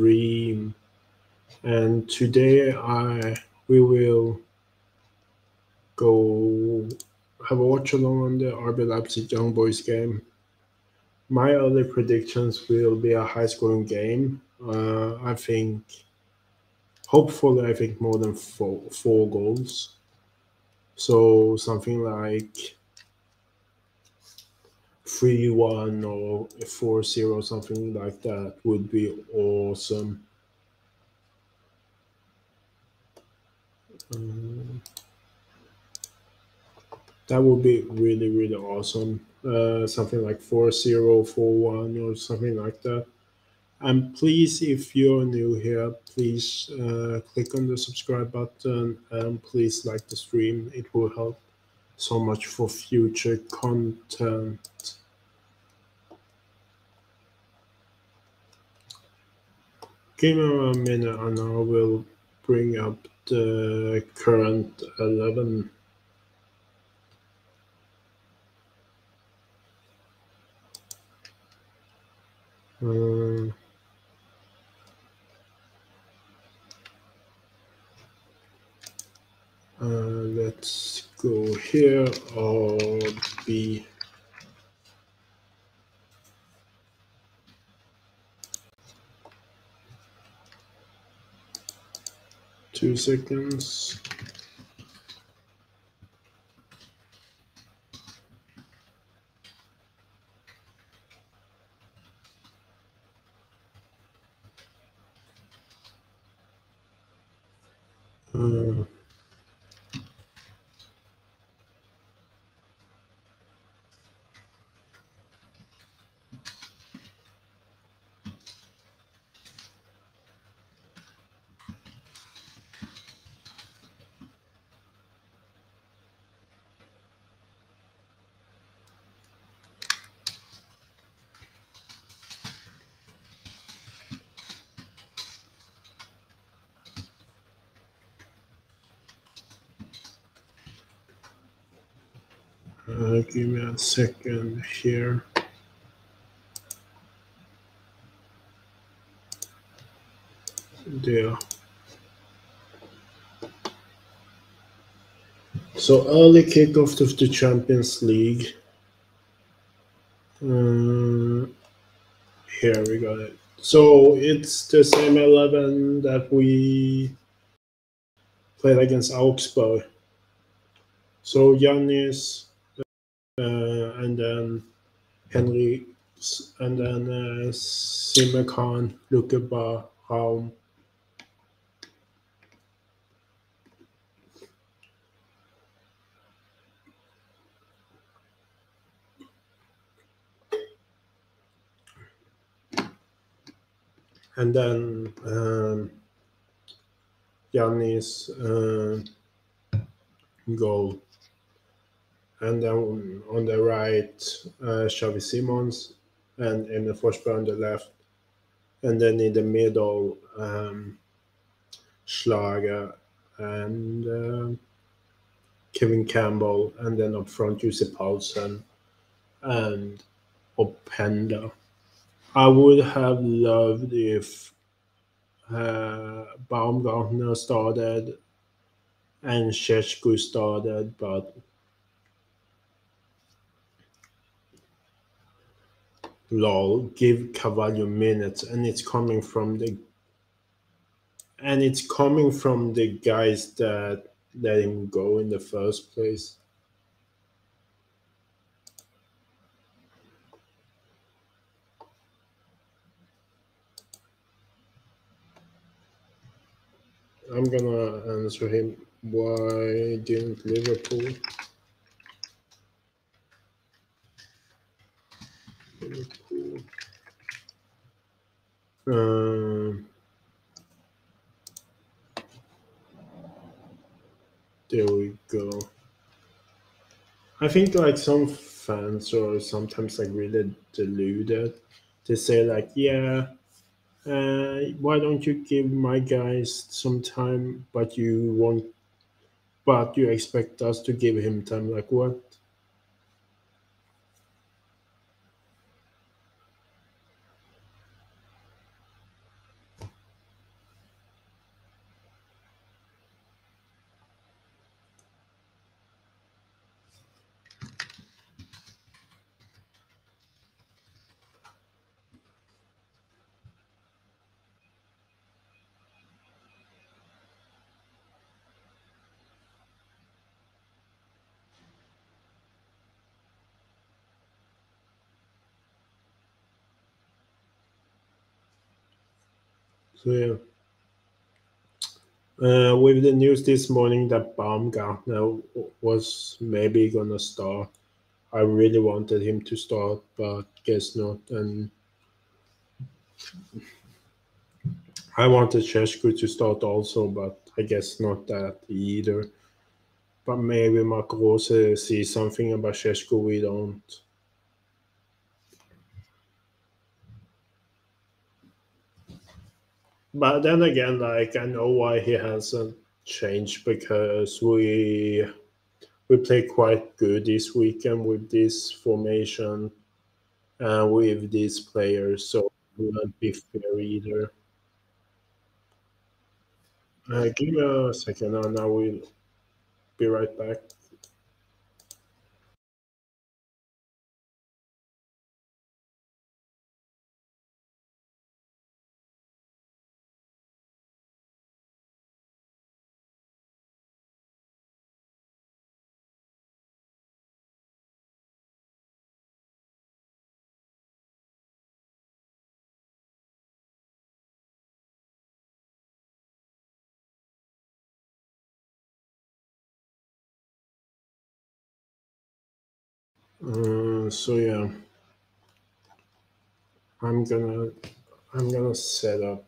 stream, and today we will go have a watch along on the RB Leipzig Young Boys game. My early predictions will be a high scoring game. I think, hopefully, I think more than four goals. So something like 3-1 or 4-0, something like that would be awesome. Um, that would be really, really awesome. Something like 4-0, 4-1, or something like that. And please, if you're new here, please click on the subscribe button and please like the stream. It will help so much for future content. Give me a minute and I will bring up the current 11. Um, let's go here or B. Two seconds. Uh, give me a second here. There. So early kickoff of the Champions League. Here we got it. So it's the same 11 that we played against Augsburg. So Giannis, and then Henry, and then Simakan, Lukeba, Raum. And then Giannis goal. And then on the right, Xavi Simons and Emil Forsberg on the left. And then in the middle, Schlager and Kevin Campbell. And then up front, Jussi Paulsen and Openda. I would have loved if Baumgartner started and Sheshko started, but lol, give Carvalho minutes, and it's coming from the guys that let him go in the first place. I'm gonna answer him. Why didn't Liverpool? Liverpool. There we go. I think like some fans or sometimes like really deluded. They say like, yeah, why don't you give my guys some time, but you expect us to give him time? Like what? So yeah, with the news this morning that Baumgartner was maybe gonna start, I really wanted him to start, but guess not. And I wanted Sheshko to start also, but I guess not that either. But maybe Mark Rose sees something about Sheshko we don't. But then again, like I know why he hasn't changed because we played quite good this weekend with this formation and with these players, so it wouldn't be fair either. Give me a second, and I will be right back. So yeah, I'm gonna I'm gonna set up.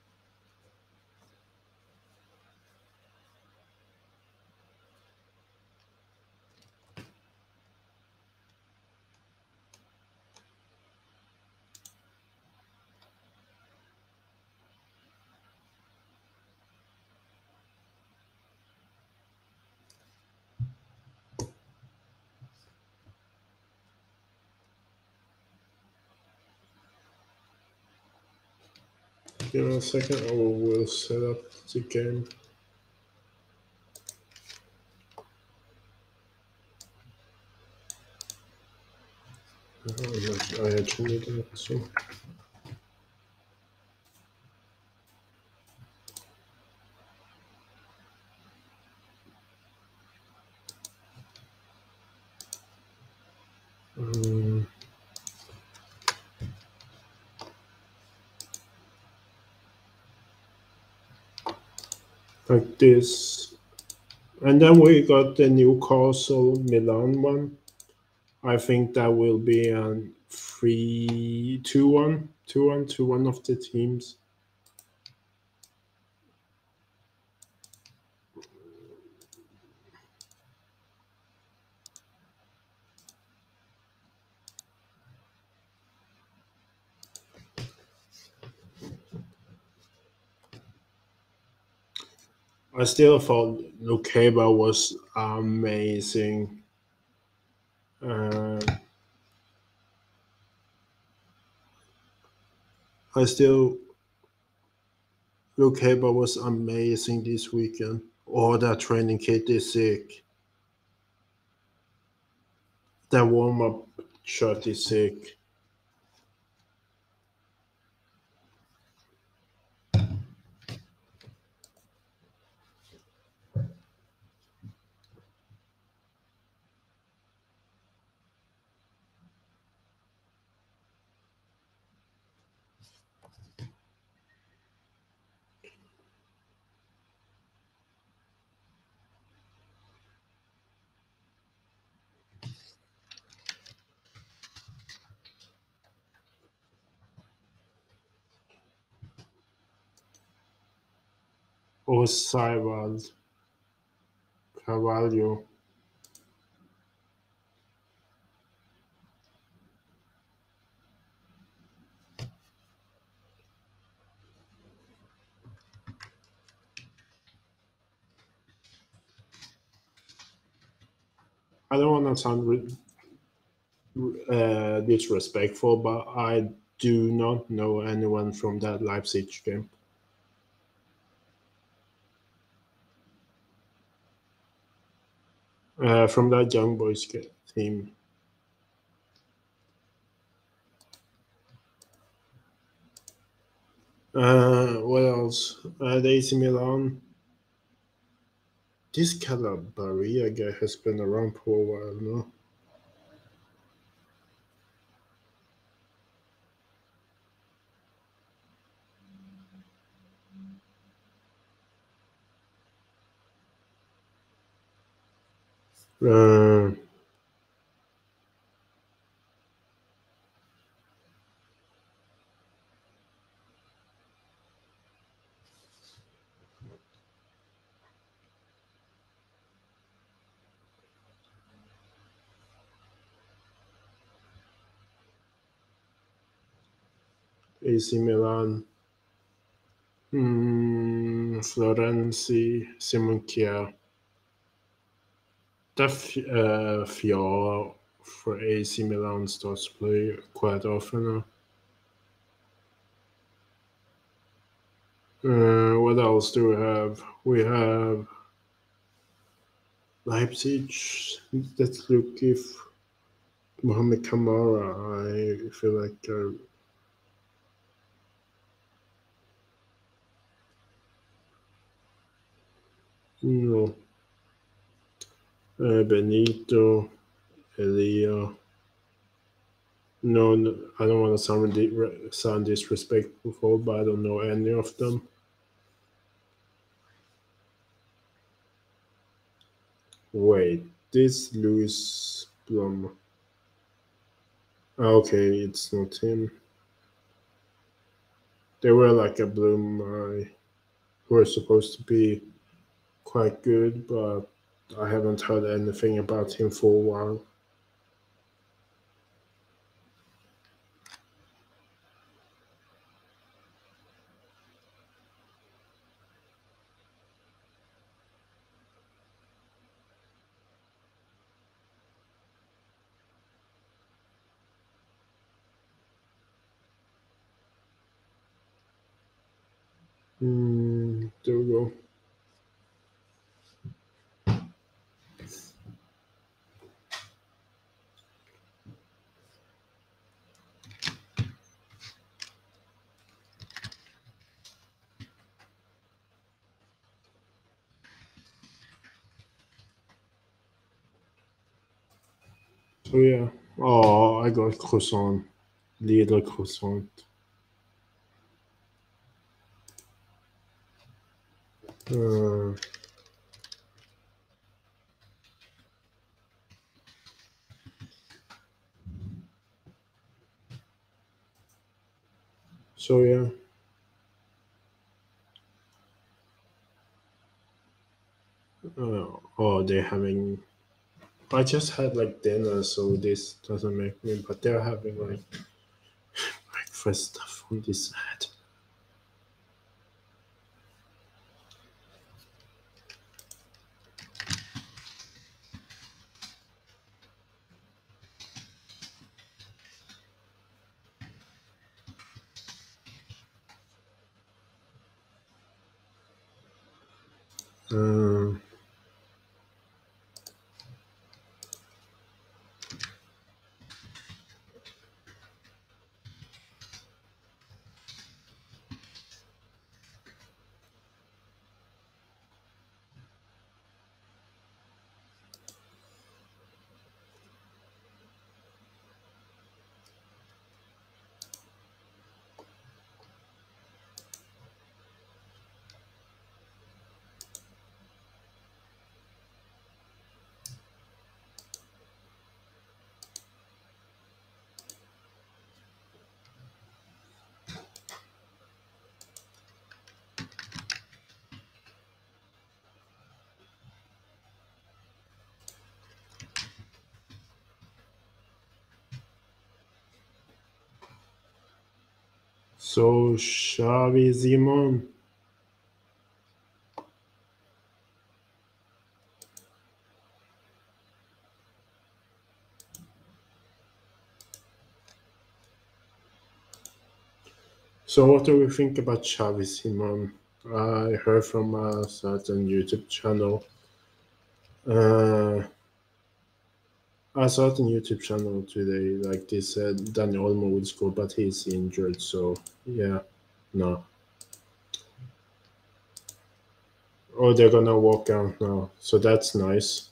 Give me a second. I will set up the game. I actually need that. So. Um, like this. And then we got the Newcastle Milan one. I think that will be a 3-2-1, 2-1 to one of the teams. I still thought Lukeba was amazing. Uh, I still Lukeba was amazing this weekend. Oh, that training kit is sick. That warm up shot is sick. Oh, Seiwald, Carvalho. I don't want to sound disrespectful, but I do not know anyone from that Leipzig game. From that young boys team. What else? The AC Milan. This Calabria guy has been around for a while now. Uh, AC Milan, Florenzi, Simon Kjaer. Fiala for AC Milan starts to play quite often. What else do we have? We have Leipzig. Let's look if Mohamed Kamara. I feel like no. Benito, Elia. No, no, I don't want to sound disrespectful, but I don't know any of them. Wait, this Louis Blum. Okay, it's not him. They were like a Bloom who were supposed to be quite good, but I haven't heard anything about him for a while. There we go. So yeah. Oh, I got croissant. Little croissant. Uh, so yeah. Oh, they're having. I just had like dinner, so this doesn't make me. But they're having like breakfast stuff on this side. Uh, so Xavi Simon. So what do we think about Xavi Simon? I heard from a certain YouTube channel. Uh, a certain YouTube channel today, like they said, Dani Olmo will score, but he's injured. So yeah, no. Oh, they're gonna walk out now. So that's nice.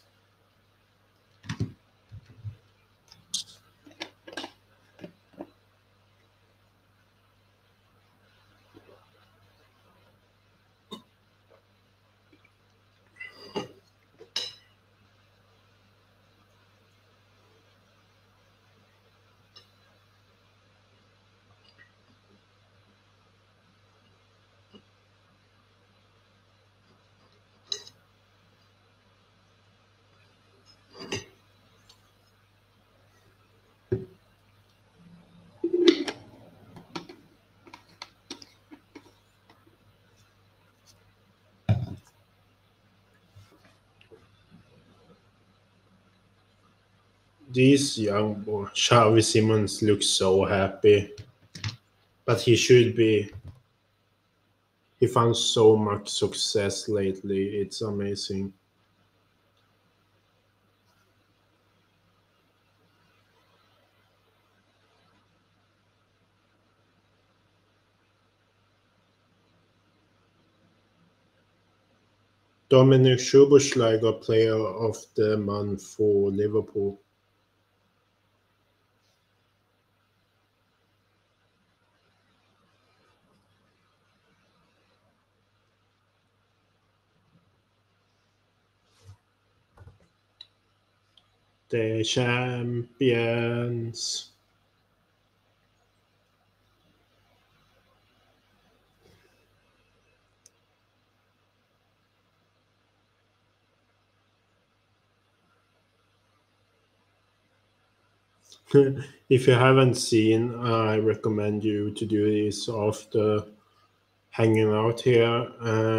this young boy, Xavi Simons, looks so happy, but he should be. He found so much success lately. It's amazing. Dominic Szoboszlai, Player of the Month for Liverpool. The champions. If you haven't seen, I recommend you to do this after hanging out here.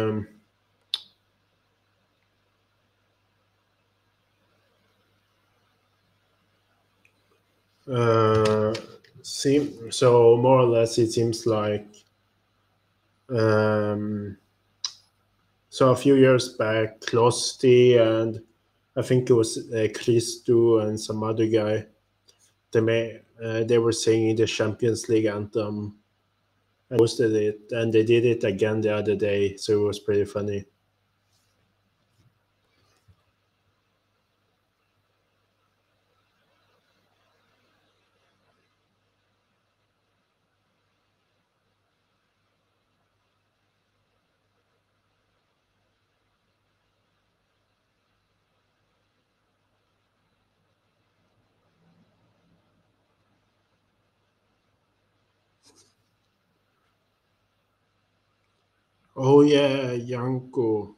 Uh, so more or less, it seems like so a few years back, Klosti and I think it was Christo and some other guy. They were singing the Champions League anthem and posted it, and they did it again the other day, so it was pretty funny. Oh yeah, Yanko.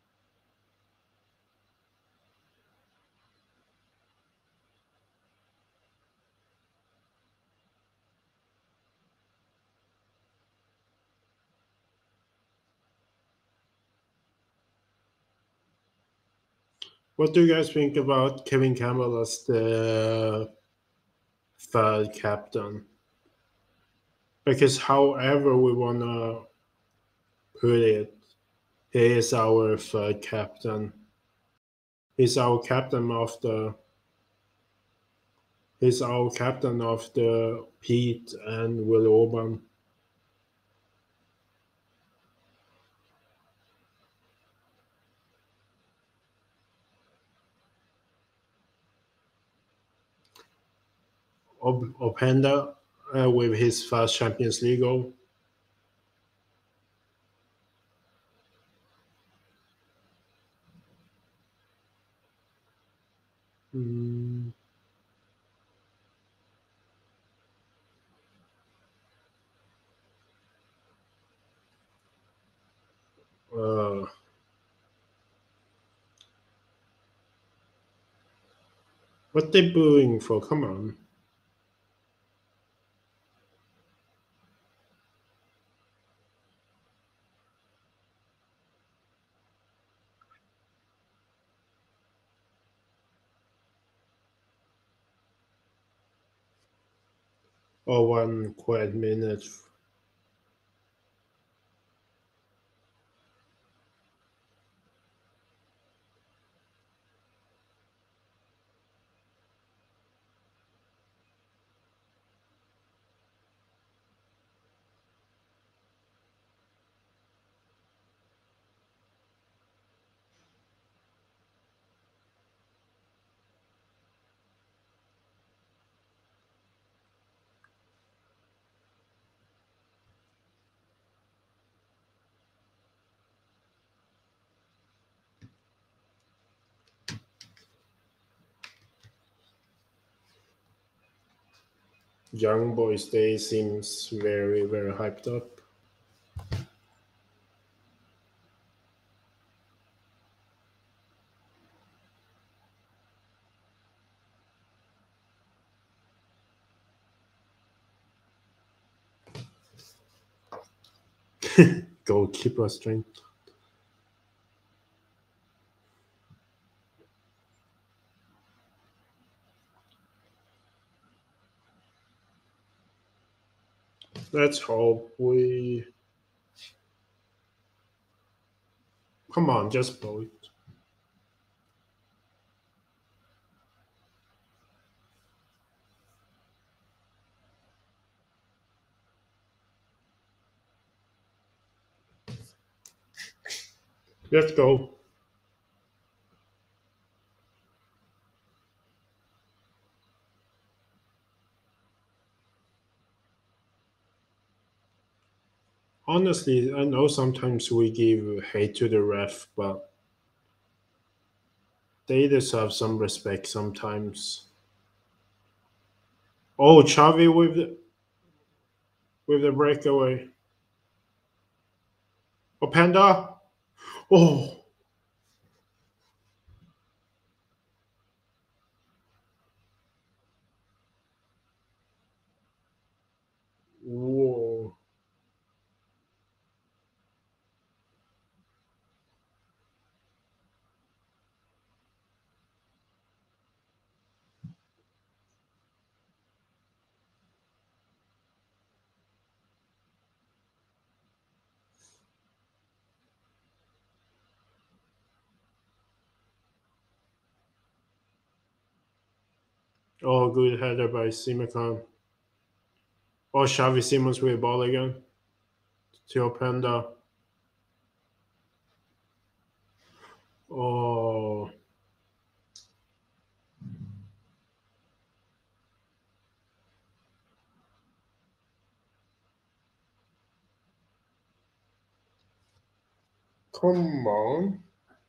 What do you guys think about Kevin Campbell as the third captain? Because however we wanna put it, he is our third captain. He's our captain of the. He's our captain of the Pete and Will Orban. Openda with his first Champions League goal. Mm, uh, what they booing for? Come on. Or 1 quiet minute. Young Boys Day seems very, very hyped up. Goalkeeper strength. Let's hope we. Come on, just blow it. Let's go. Honestly, I know sometimes we give hate to the ref, but they deserve some respect sometimes. Oh, Xavi with the breakaway. Openda. Oh, whoa. Oh, good header by Simakan. Oh, Xavi Simons with the ball again to Openda. Oh, come on.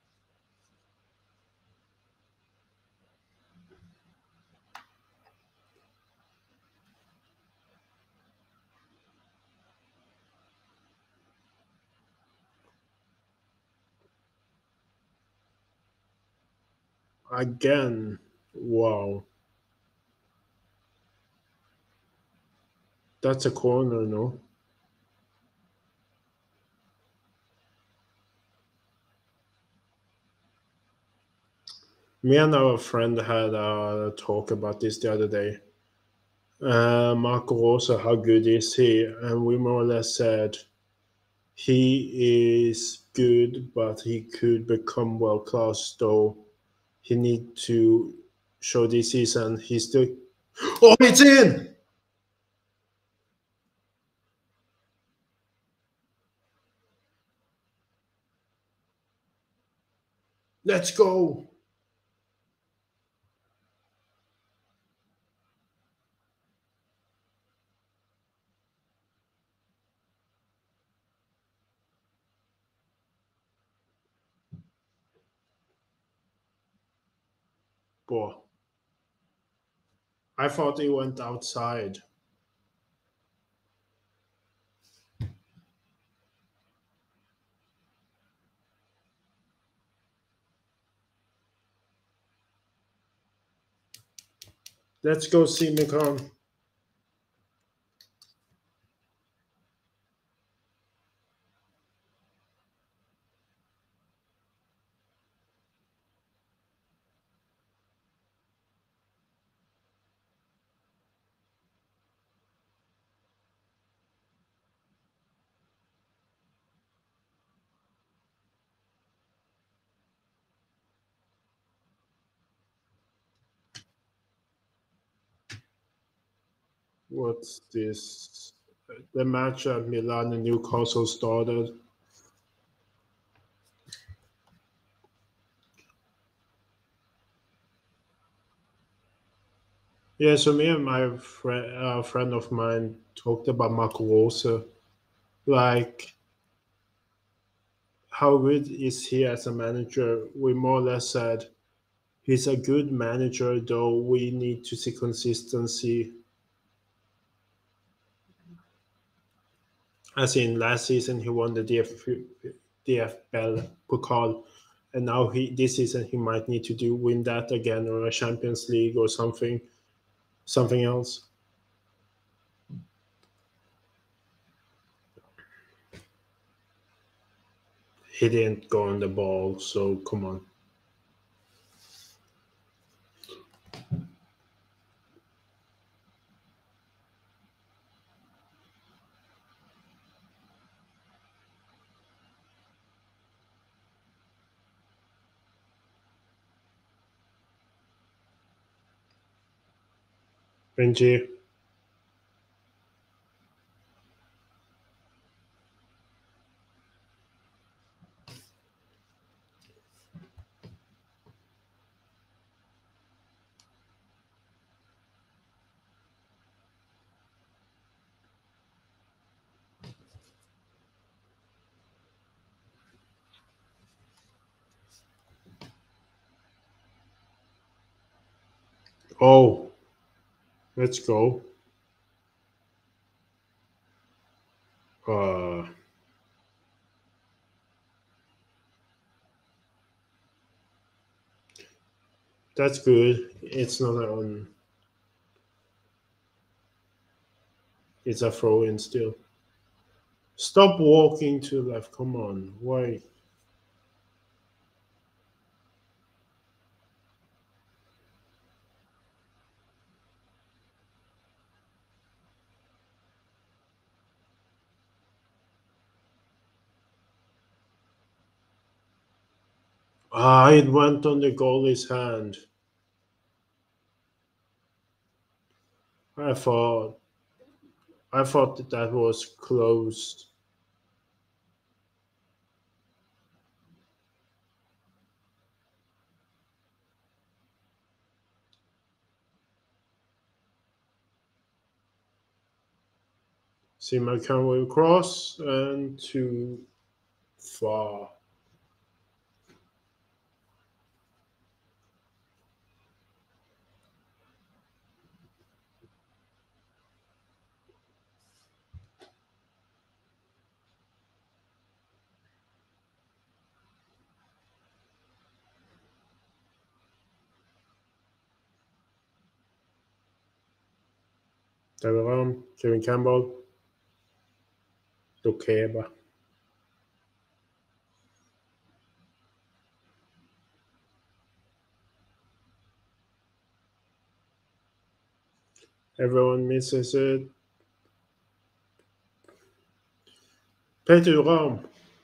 Again. Wow. That's a corner, no? Me and our friend had a talk about this the other day. Marco Rosa, how good is he? And we more or less said he is good, but he could become world class. Though he need to show this season. He's still. Oh, it's in! Let's go! Boy, I thought he went outside. Let's go see Mikon. What's this? The match at Milan and Newcastle started. Yeah, so me and my friend of mine talked about Marco Rose. Like, how good is he as a manager? We more or less said he's a good manager, though we need to see consistency. As in last season, he won the DFL Pokal, and now he this season he might need to do win that again or a Champions League or something else. He didn't go on the ball, so come on. Benji. Oh, let's go. Uh, that's good. It's not on. It's a throw in still. Stop walking to the left. Come on. Why? Ah, it went on the goalie's hand. I thought. I thought that was closed. Simakan will cross and too far. David Kevin Campbell, Lukeba. Everyone misses it. Peter Ram.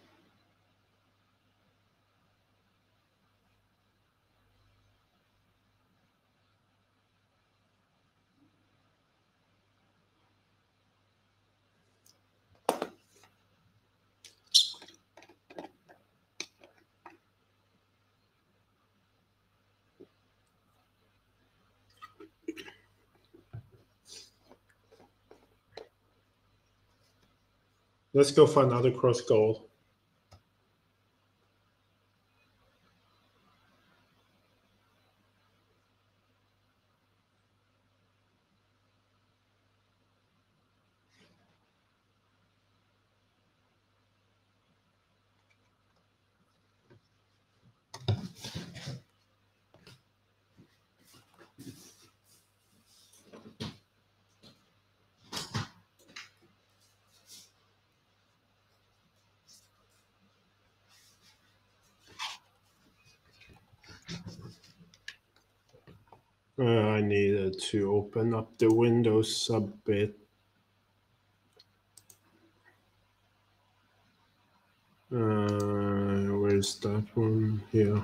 Let's go for another cross goal. I needed to open up the windows a bit. Where's that one? Here.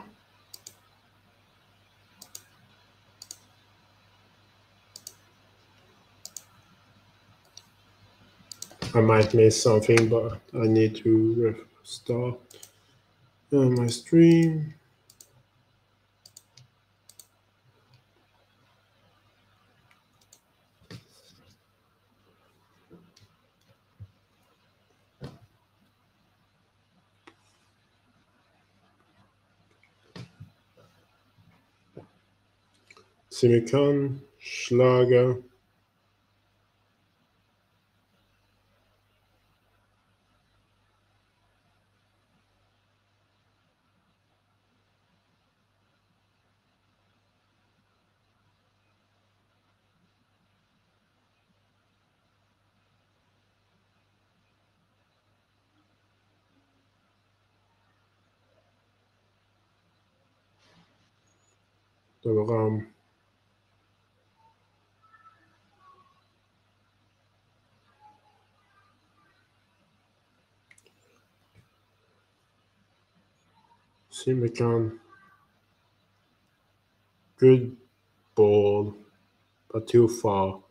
I might miss something, but I need to restart my stream. Simakan, Schlager. Ram. Simakan. Good ball, but too far.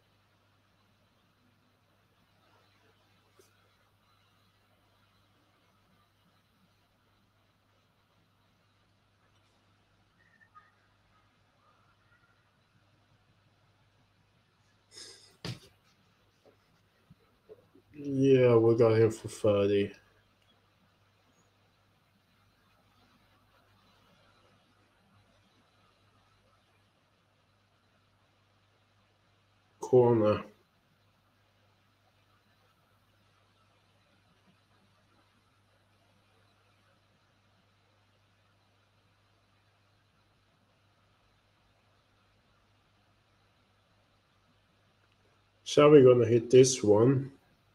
Yeah, we got him for 30. Corner. Shall we gonna hit this one?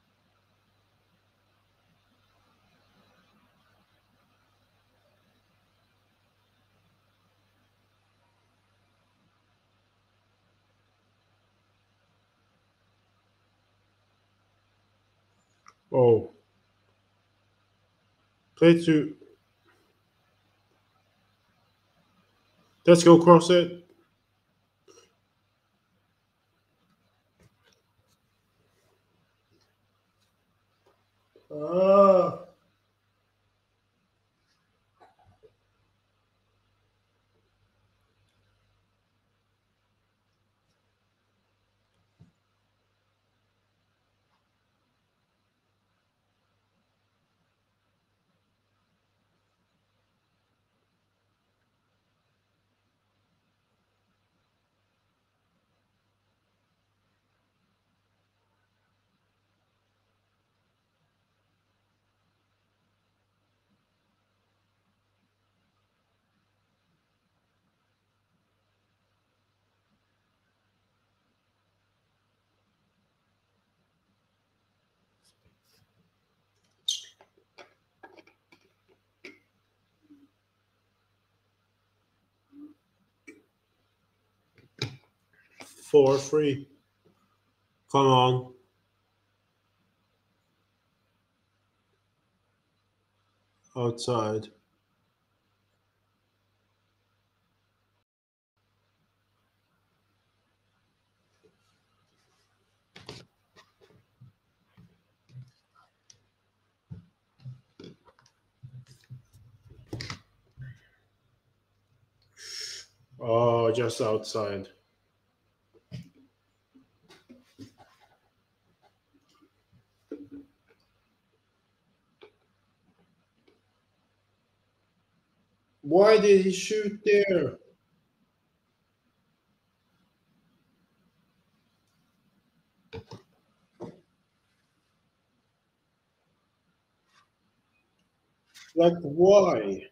Oh. Play to. Let's go cross it. Ah. Four, three. Come on. Outside. Oh, just outside. Why did he shoot there? Like, why?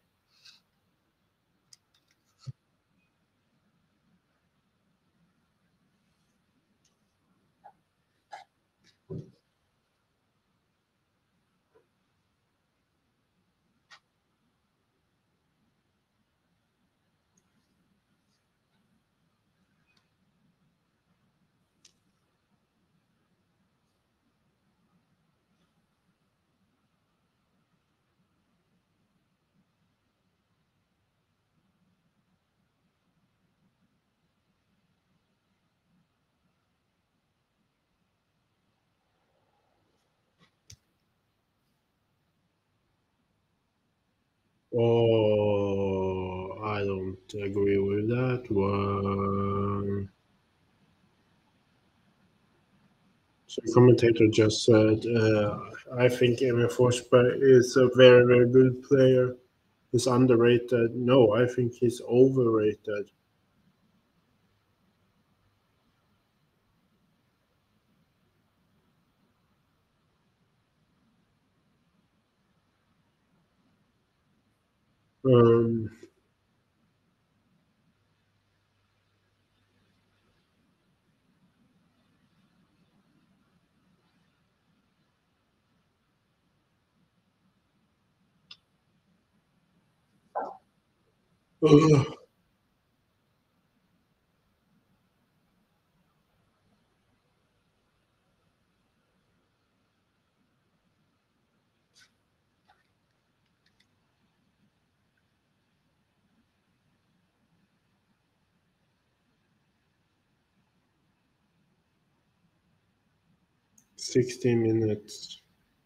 Oh, I don't agree with that one. So the commentator just said, I think Emil Forsberg is a very, very good player. He's underrated. No, I think he's overrated. Um, ugh. 60 minutes.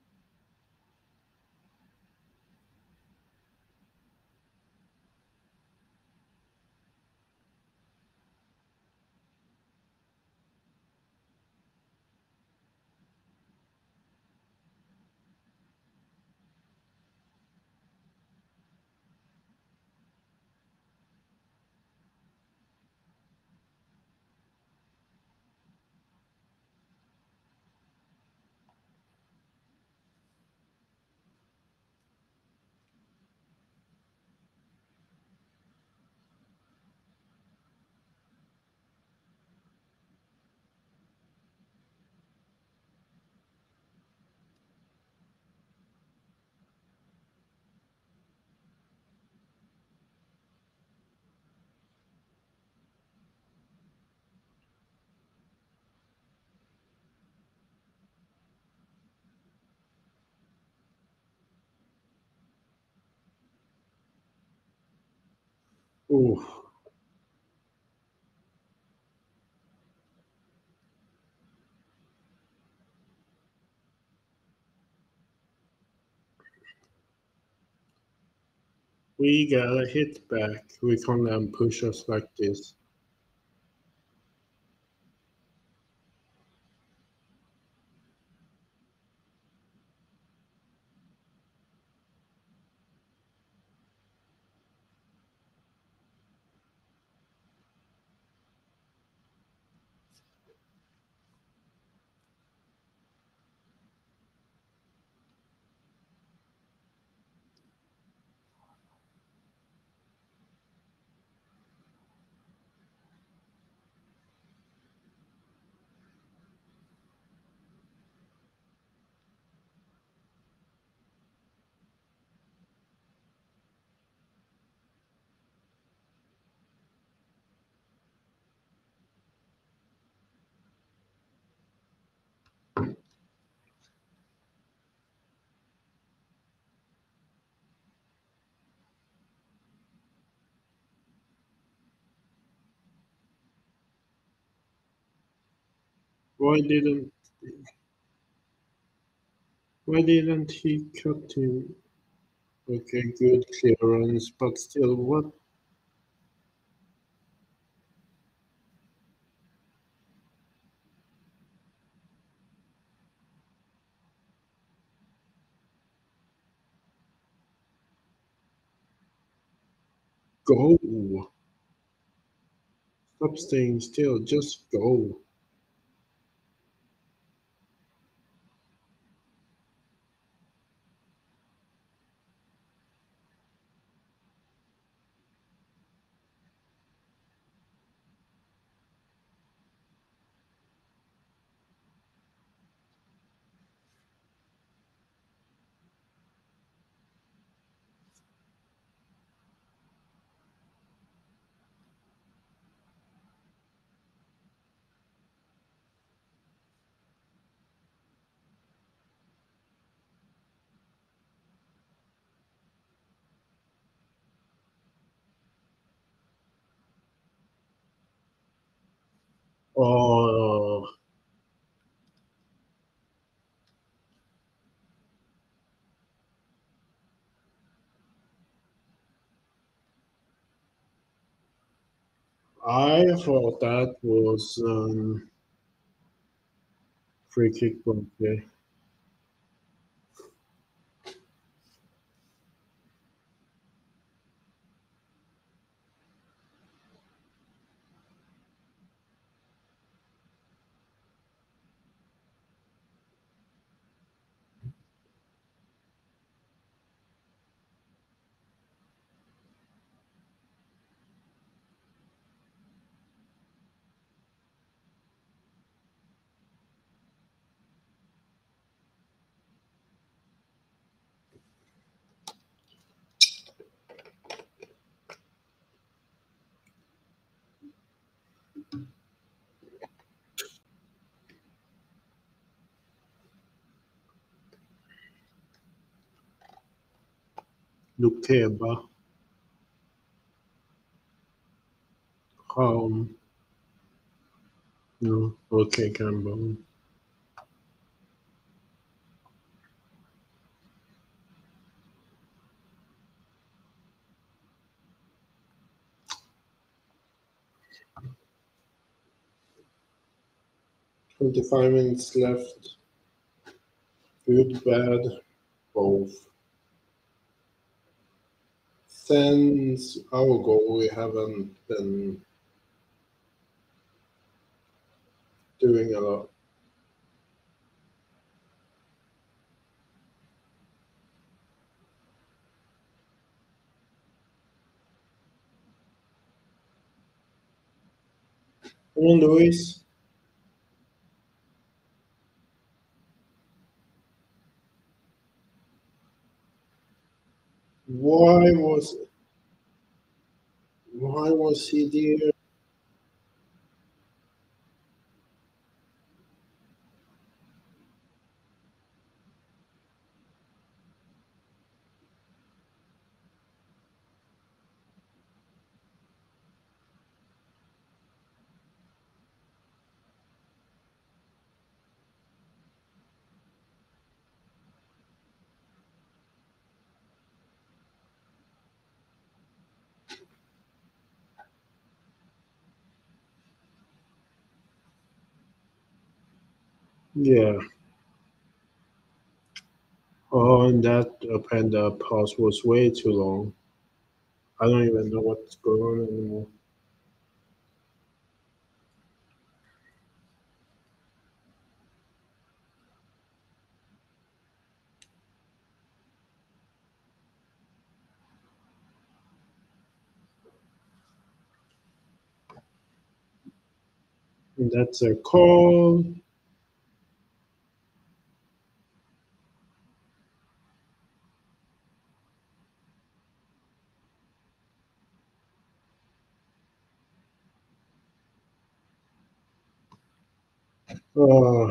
Oh, we gotta hit back. We can't let them push us like this. Why didn't why didn't he cut him? Okay, good clearance, but still, what? Go! Stop staying still, just go. Oh, I thought that was free kick, okay. Lukeba, no, okay, Campbell. 25 minutes left. Good, bad, both. Since our goal, we haven't been doing a lot. Come on, Luis. Why was why was he there? Yeah. Oh, and that panda pause was way too long. I don't even know what's going on anymore. And that's a call. Oh,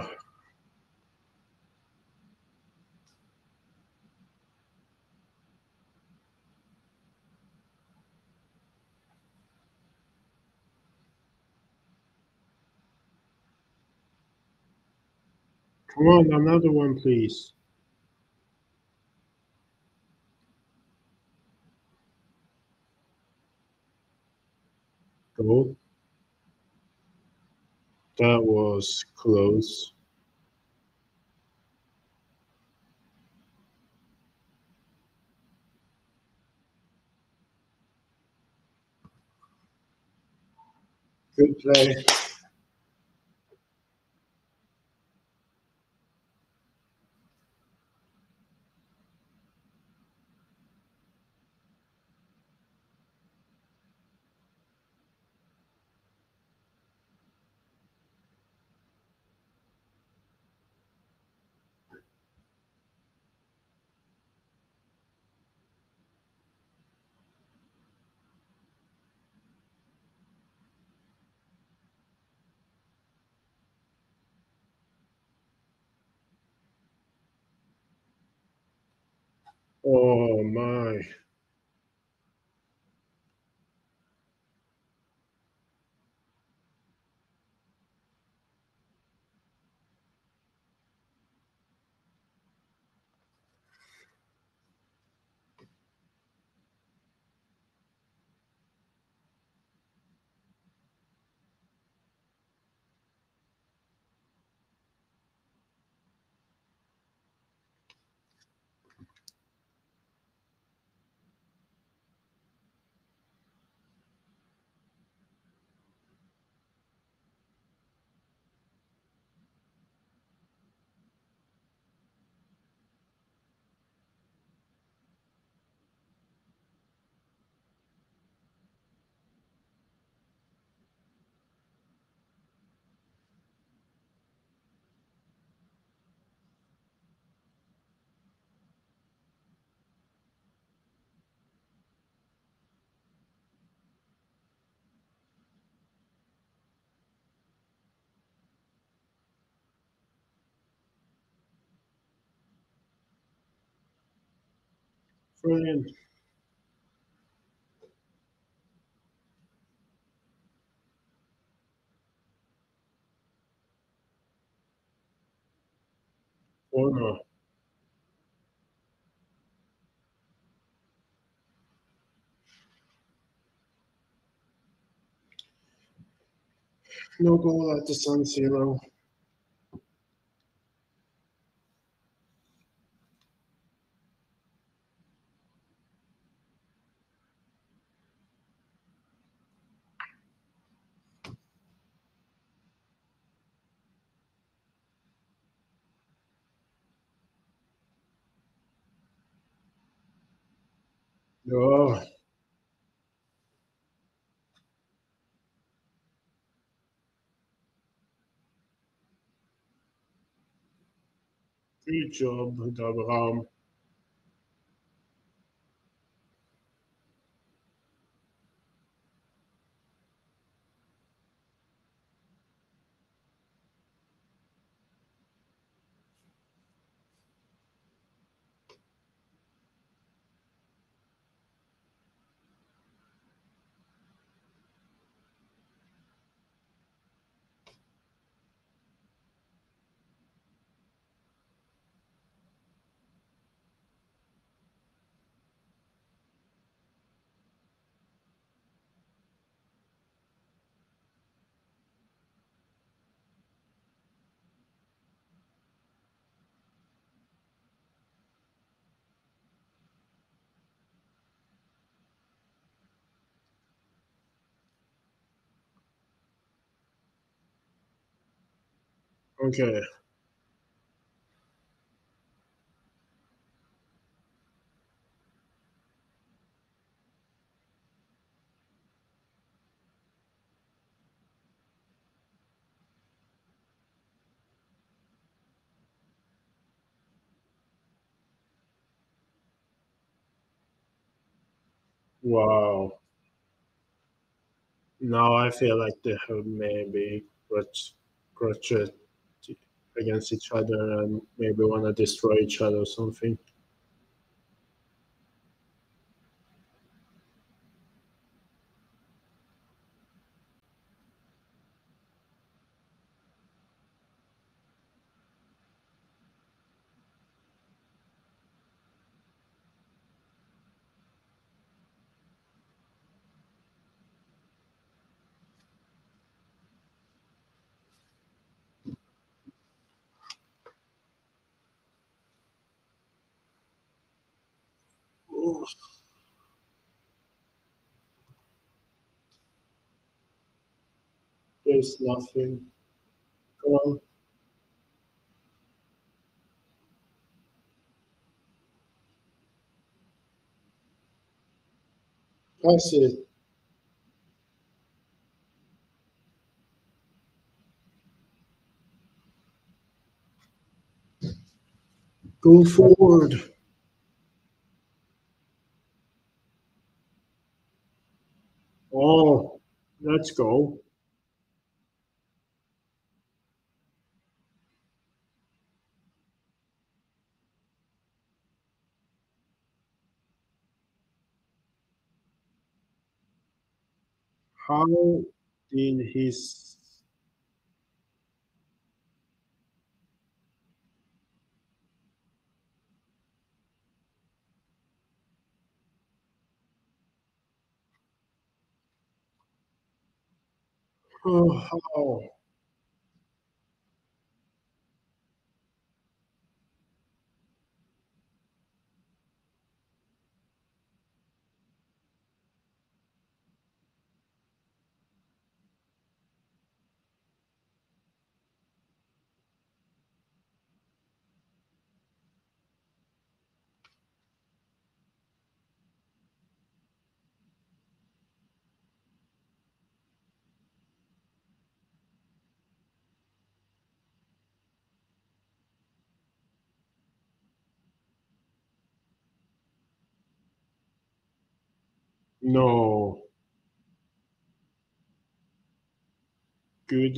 come on, another one, please. Go. That was close. Good play. Oh my. Friend. Corner. No goal at the San Siro. Oh, good job, Abraham. Okay. Wow. Now I feel like they have maybe grudge against each other and maybe want to destroy each other or something. Oh, there's nothing. Come on. Pass it. Go forward. Oh, let's go. How did his. Oh, how? No. Good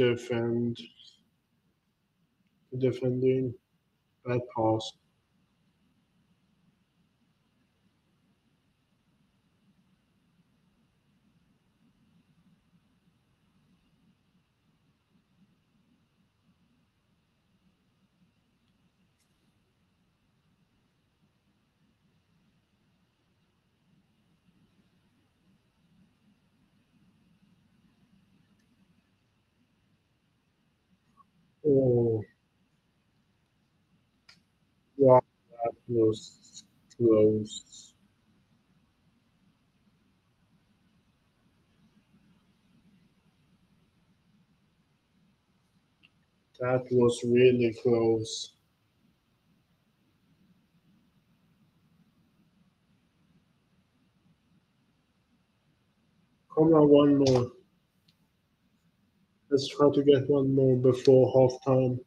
defending. Bad pass. Oh, wow, that was close. That was really close. Come on, one more. Let's try to get one more before halftime.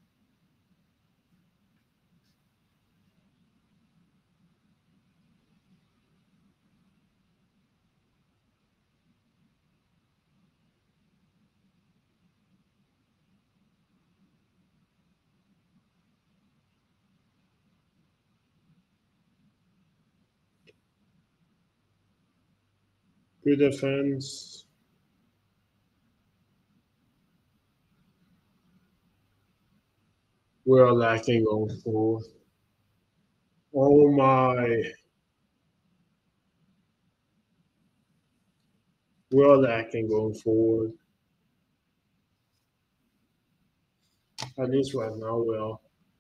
Good defense. We are lacking on fourth. Oh my. We are lacking going forward. At least right now we are.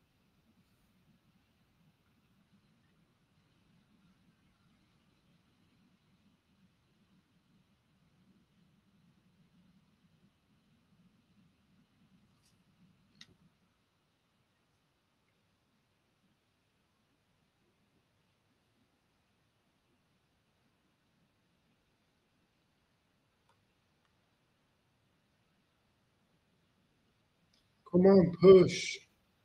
Come on, push.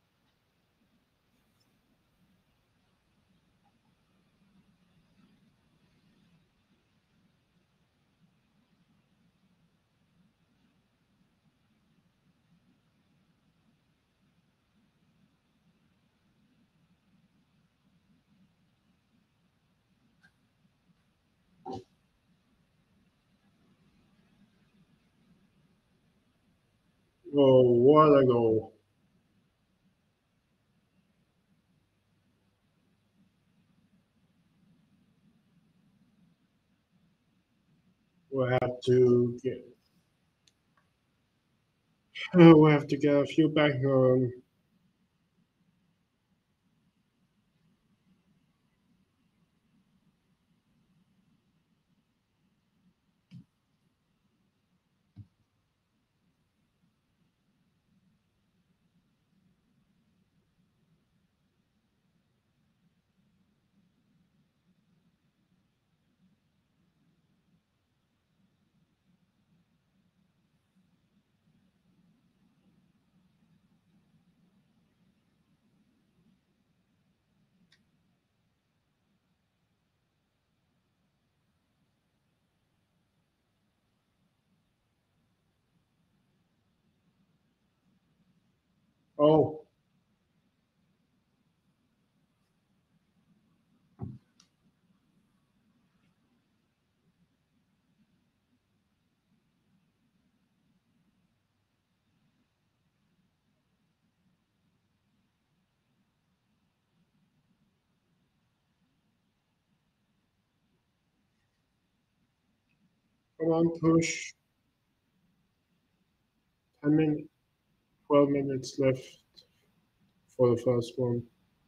Oh, what a goal. We have to get we have to get a few back on. Oh, come on, push. 10 minutes, 12 minutes left for the first one.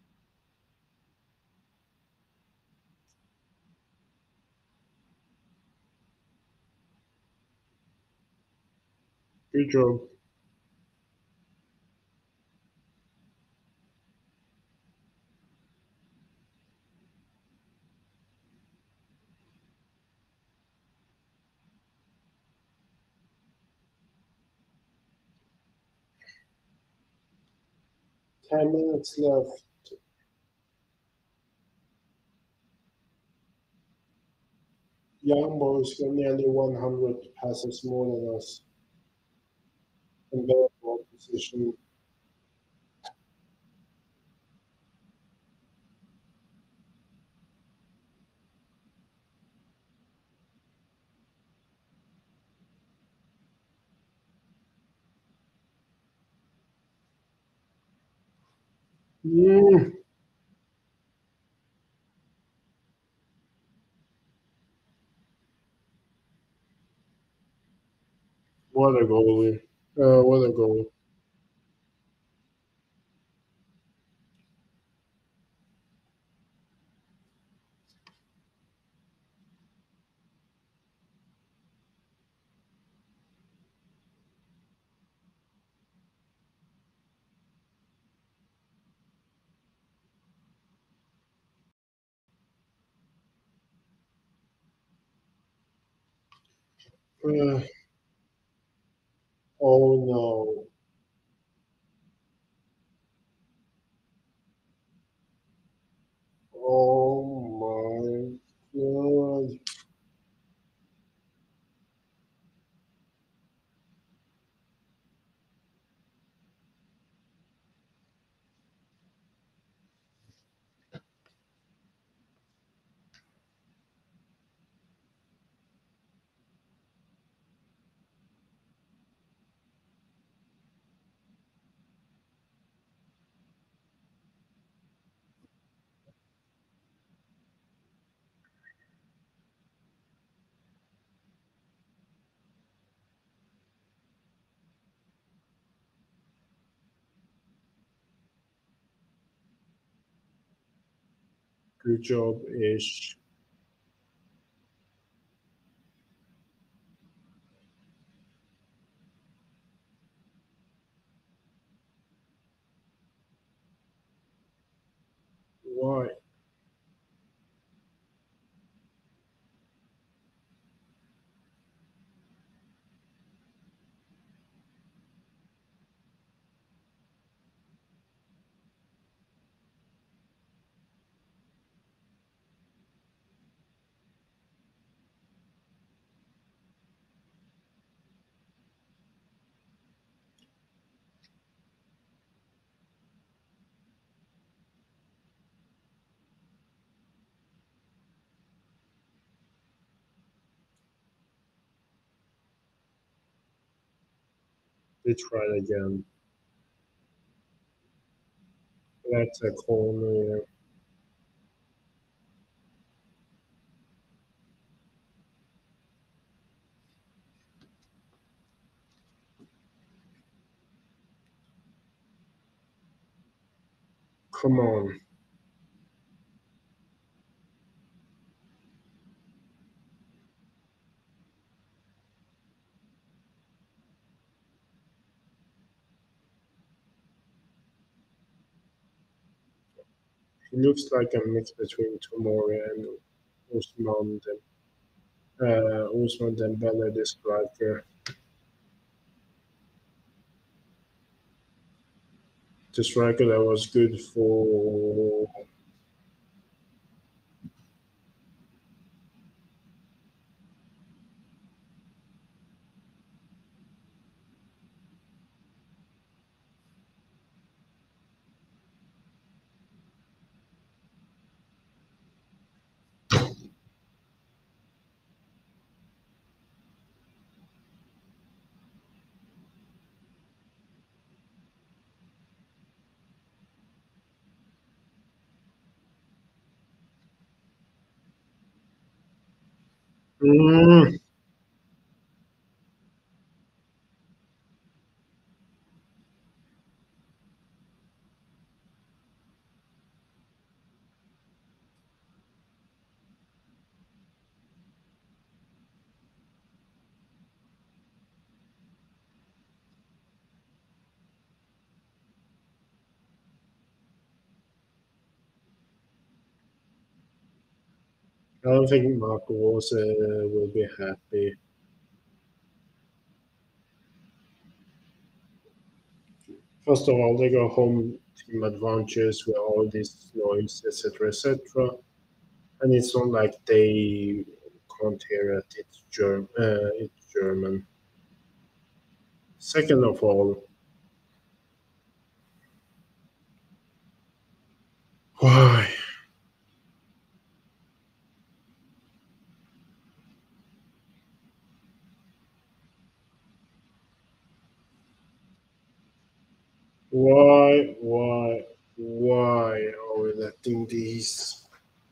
Good job. 10 minutes left. Young boys got nearly 100 passes more than us in better ball position. Mm, what a goalie. What a goal. Uh, oh no. Oh my god. Good job, Ish. Why? They tried again. That's a corner. Come on. He looks like a mix between Tomori and Usman, Usman Dembele, the striker. The striker that was good for. Mm, I don't think Marco Rose will be happy. First of all, they got home team advantages with all this noise, etc., etc. And it's not like they can't hear it. It's German. Second of all, why? Why are we letting these?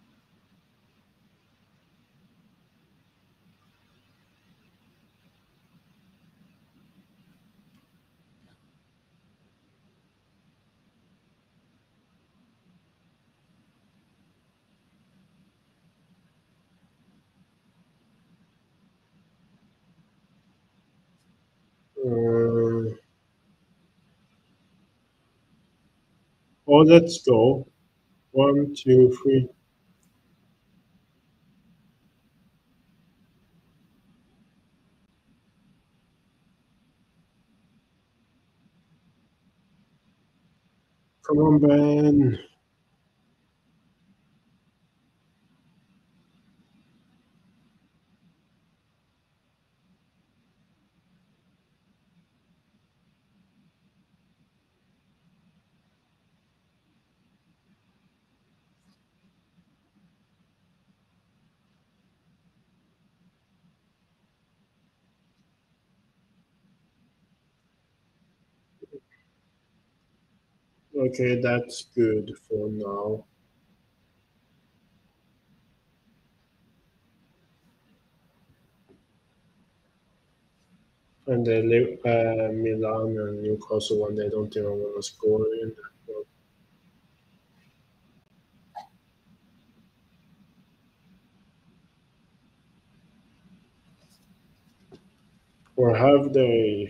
Uh, oh, let's go. One, two, three. Come on, Ben. Okay, that's good for now. And they live Milan and Newcastle when they don't even want to score in. Or have they?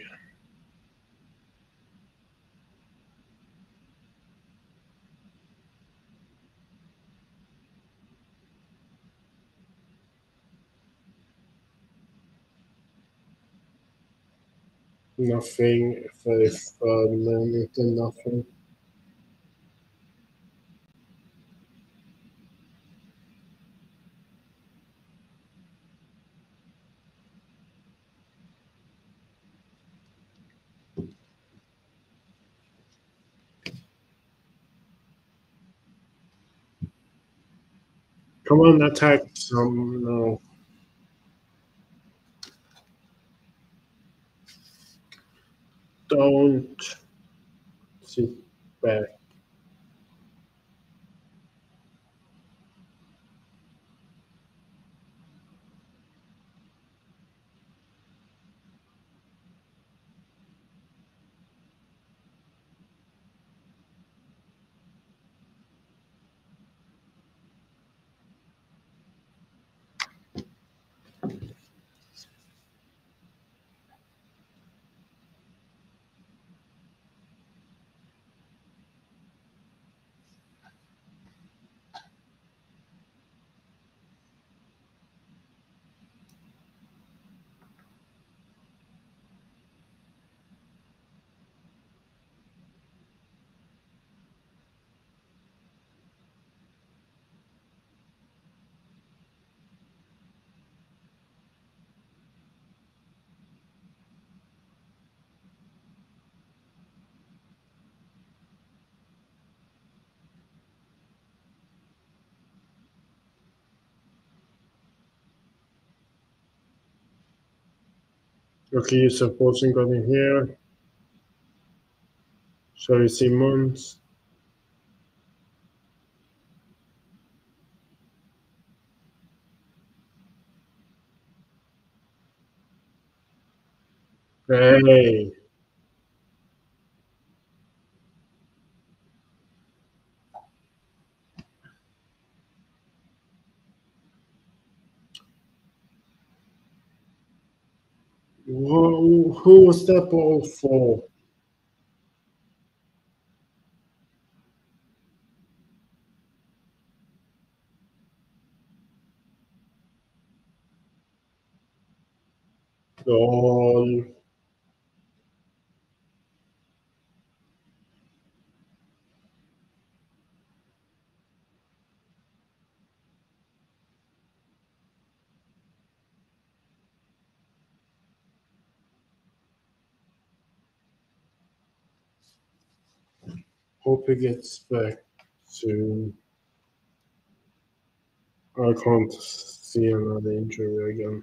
Nothing. 33rd minute and nothing. Come on, attack some. No, don't sit back. Okay, supposing got in here. Sorry, Simmons. Hey, who was that ball for? Goal. Hope he gets back soon. I can't see another injury again.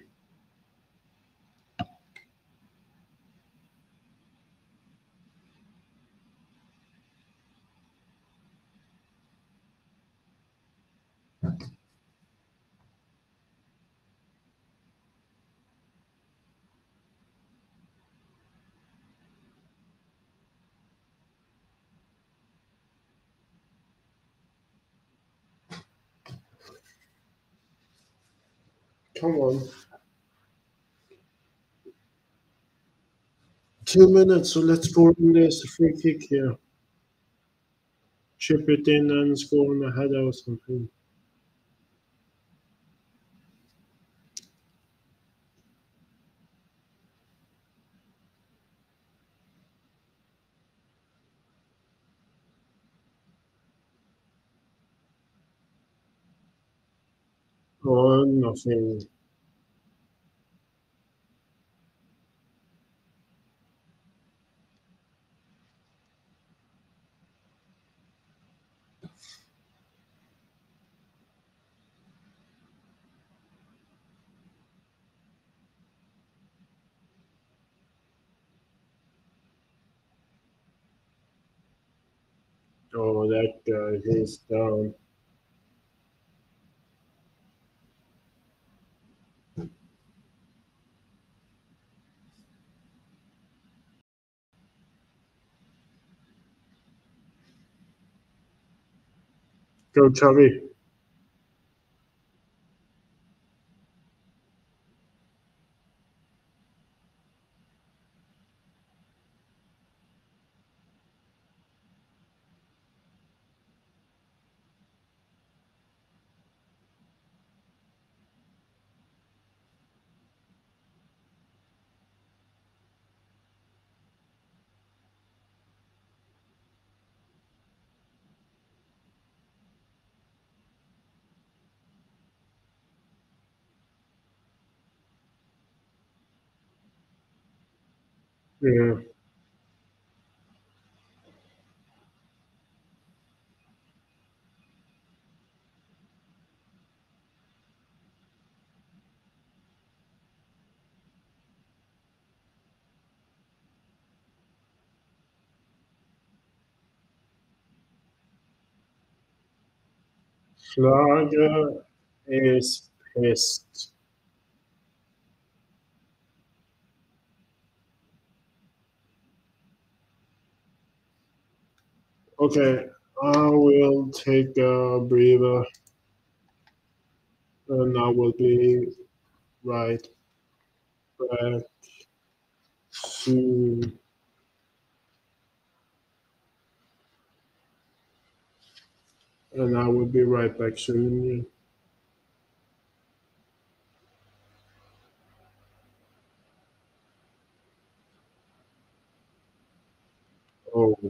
Come on. 2 minutes, so let's score in this free kick here. Chip it in and score on the header or something. or nothing. Oh, that guy, he's down. Go, Chubby. Yeah, Schlager is pissed. Okay, I will take a breather and I will be right back soon. And I will be right back soon. Oh,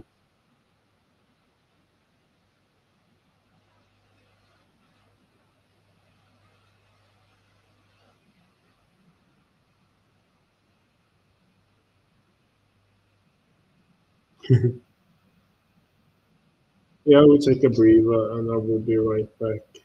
yeah, I will take a breather and I will be right back.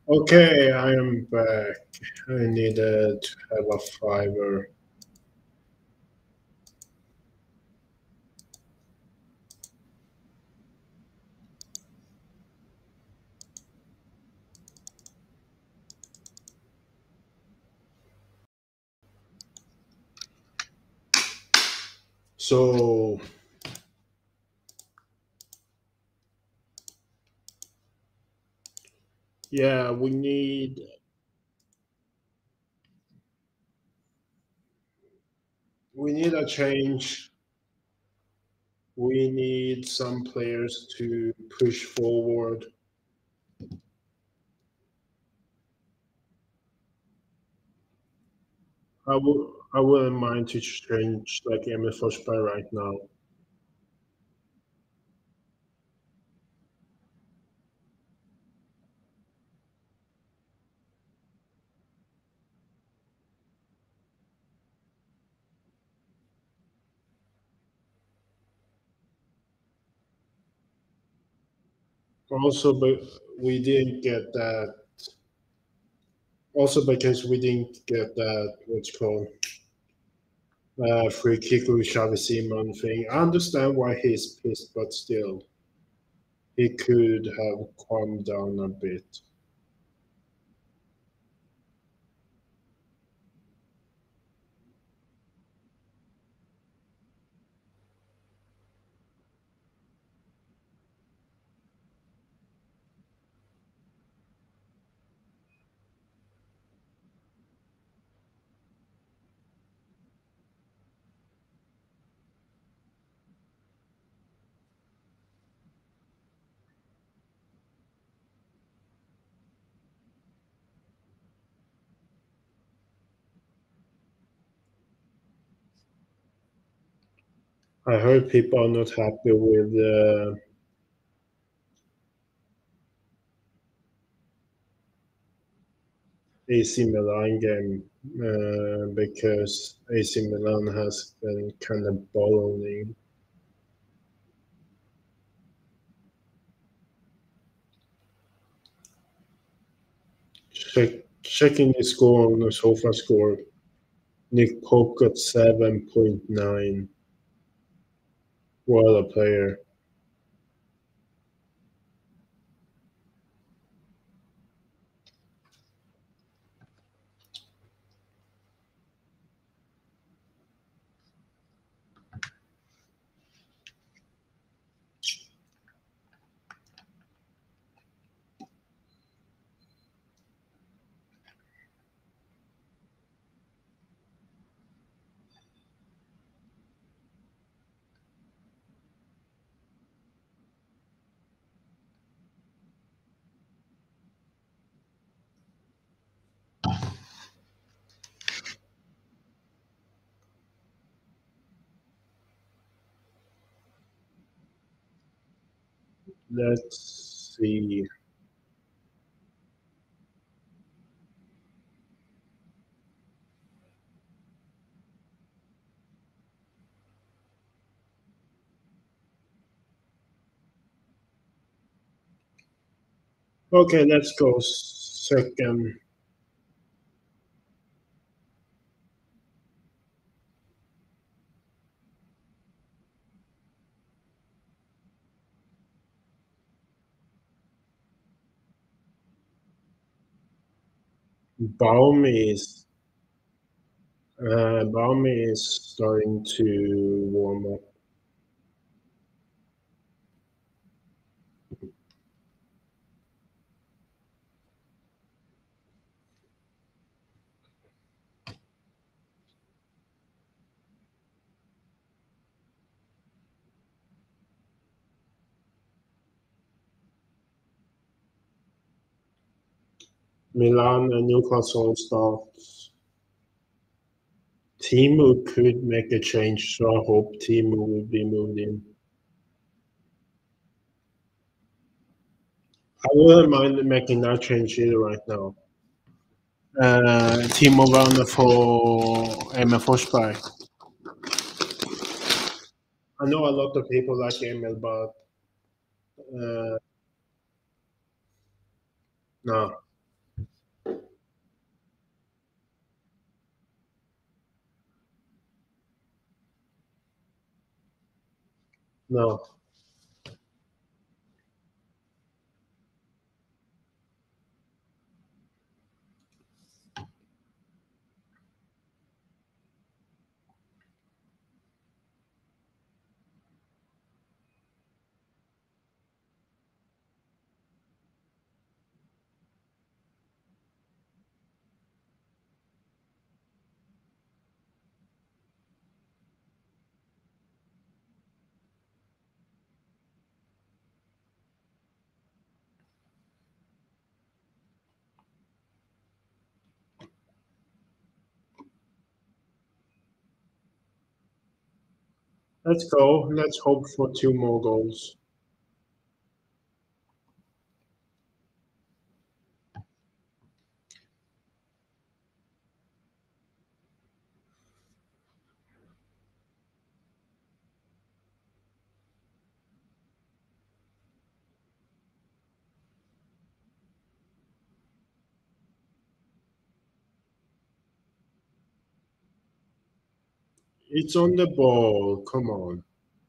Okay, I am back. I needed to have a fiber. So yeah, we need a change. We need some players to push forward. I wouldn't mind to change like Emil Forsberg right now. Also, but we didn't get that. Also, because we didn't get that, what's called free kick with Xavi Simon thing. I understand why he's pissed, but still, he could have calmed down a bit. I heard people are not happy with AC Milan game because AC Milan has been kind of balling. Checking the score on the sofa score, Nick Pope got 7.9. What a player. Let's see. Okay, let's go second. Baum is Baum is starting to warm up. Milan and Newcastle starts. Timu could make a change, so I hope Timu will be moved in. I wouldn't mind making that change either right now. Timo Werner for Emil Forsberg. I know a lot of people like Emil, but no. No. Let's go. Let's hope for two more goals. It's on the ball. Come on.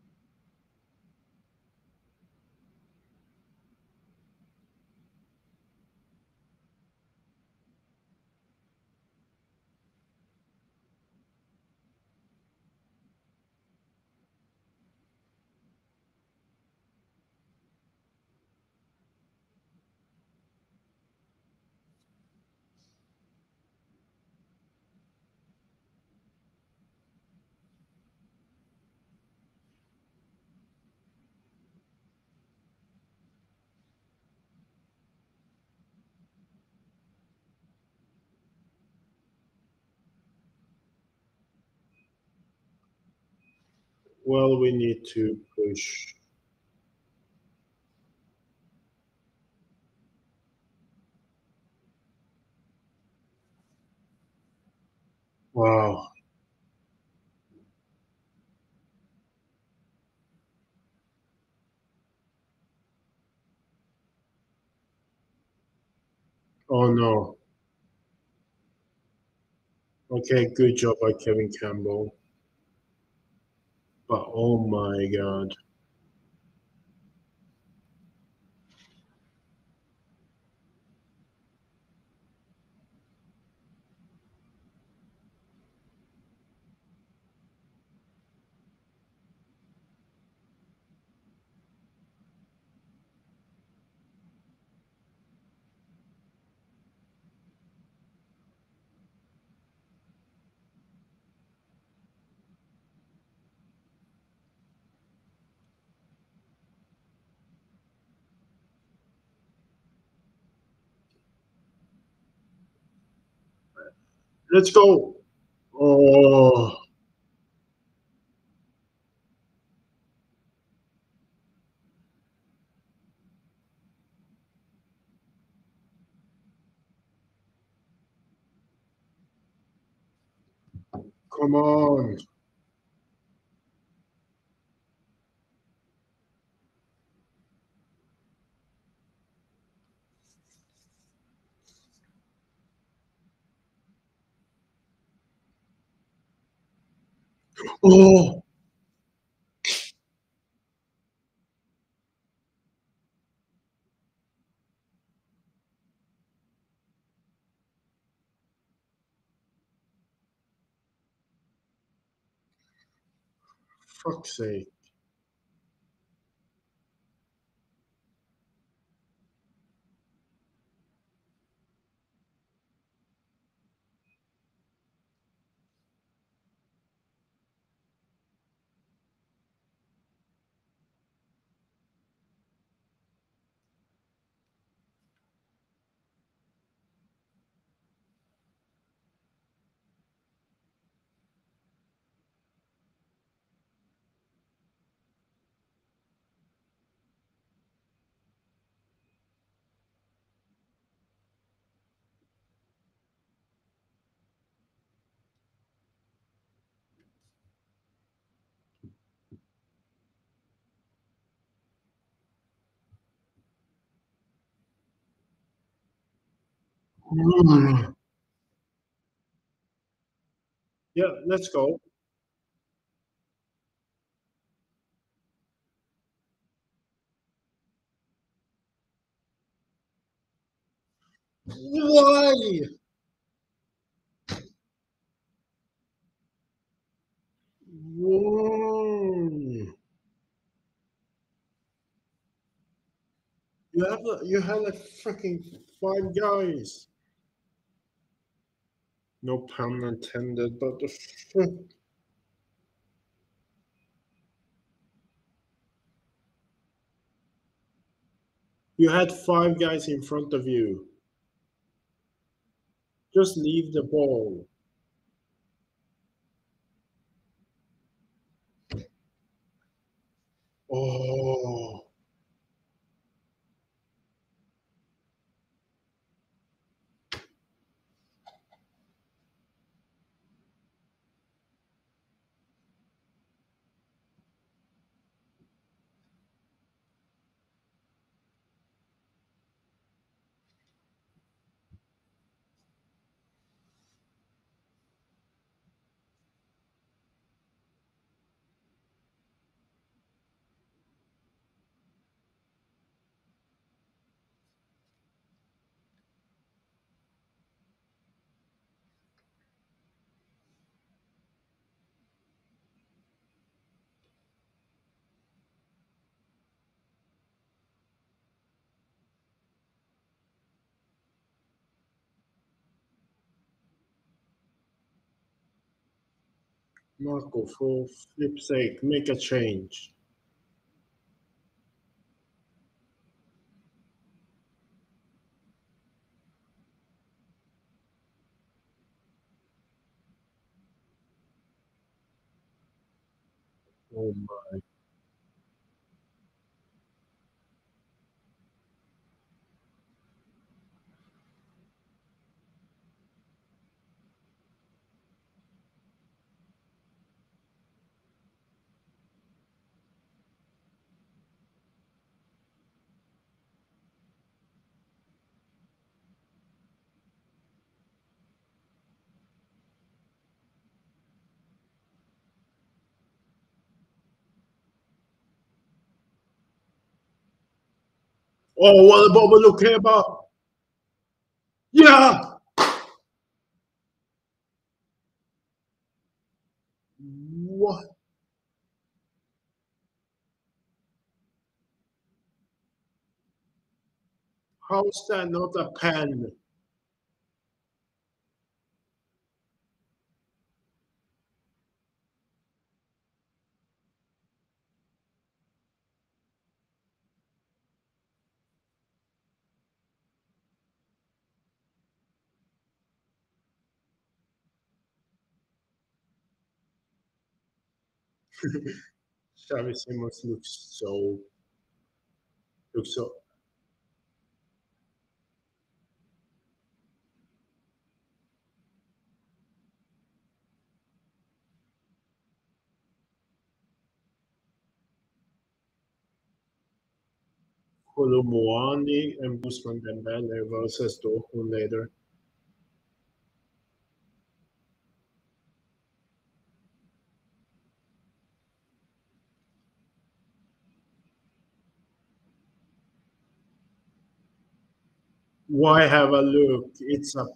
Well, we need to push. Wow. Oh no. Okay, good job by Kevin Campbell. But oh my god. Let's go. Oh, come on. Oh, fuck's sake. Mm. Yeah, let's go. Why? Whoa. You had like freaking five guys. No pun intended, but the you had five guys in front of you. Just leave the ball. Oh, Marco, for flip's sake, make a change. Oh my. Oh, what about Lukeba? Yeah! What? How's that not a pen? Xavi Simons looks so. Kolomoani and Busman Dembele versus Dortmund later. Why have a look? It's a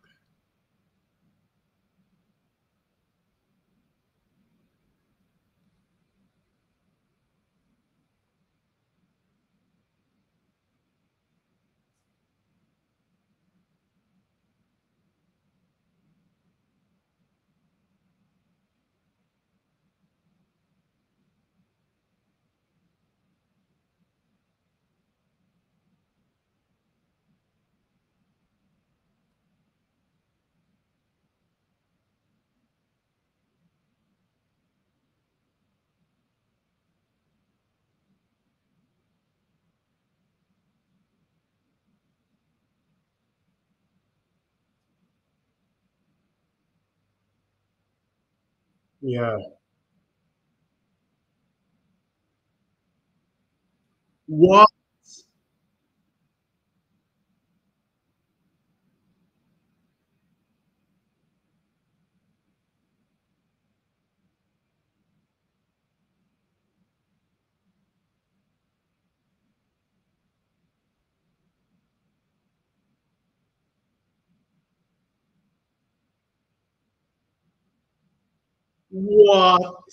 yeah. What? What?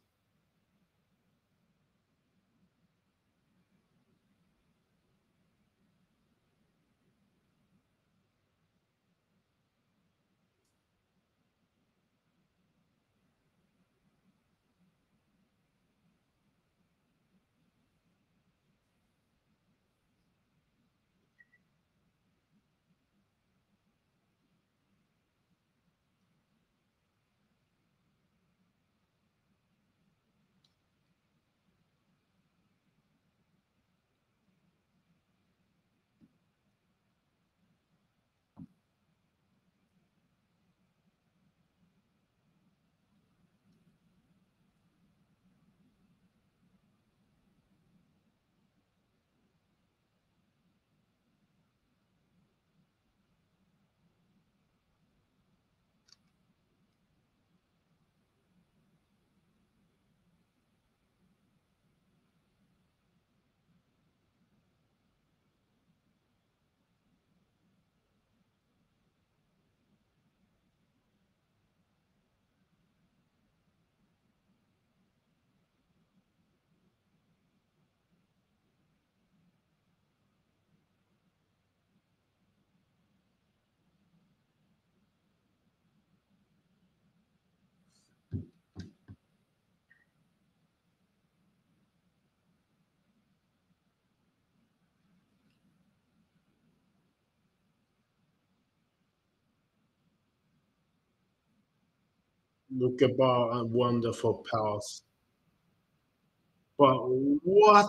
Look about a wonderful past. But what?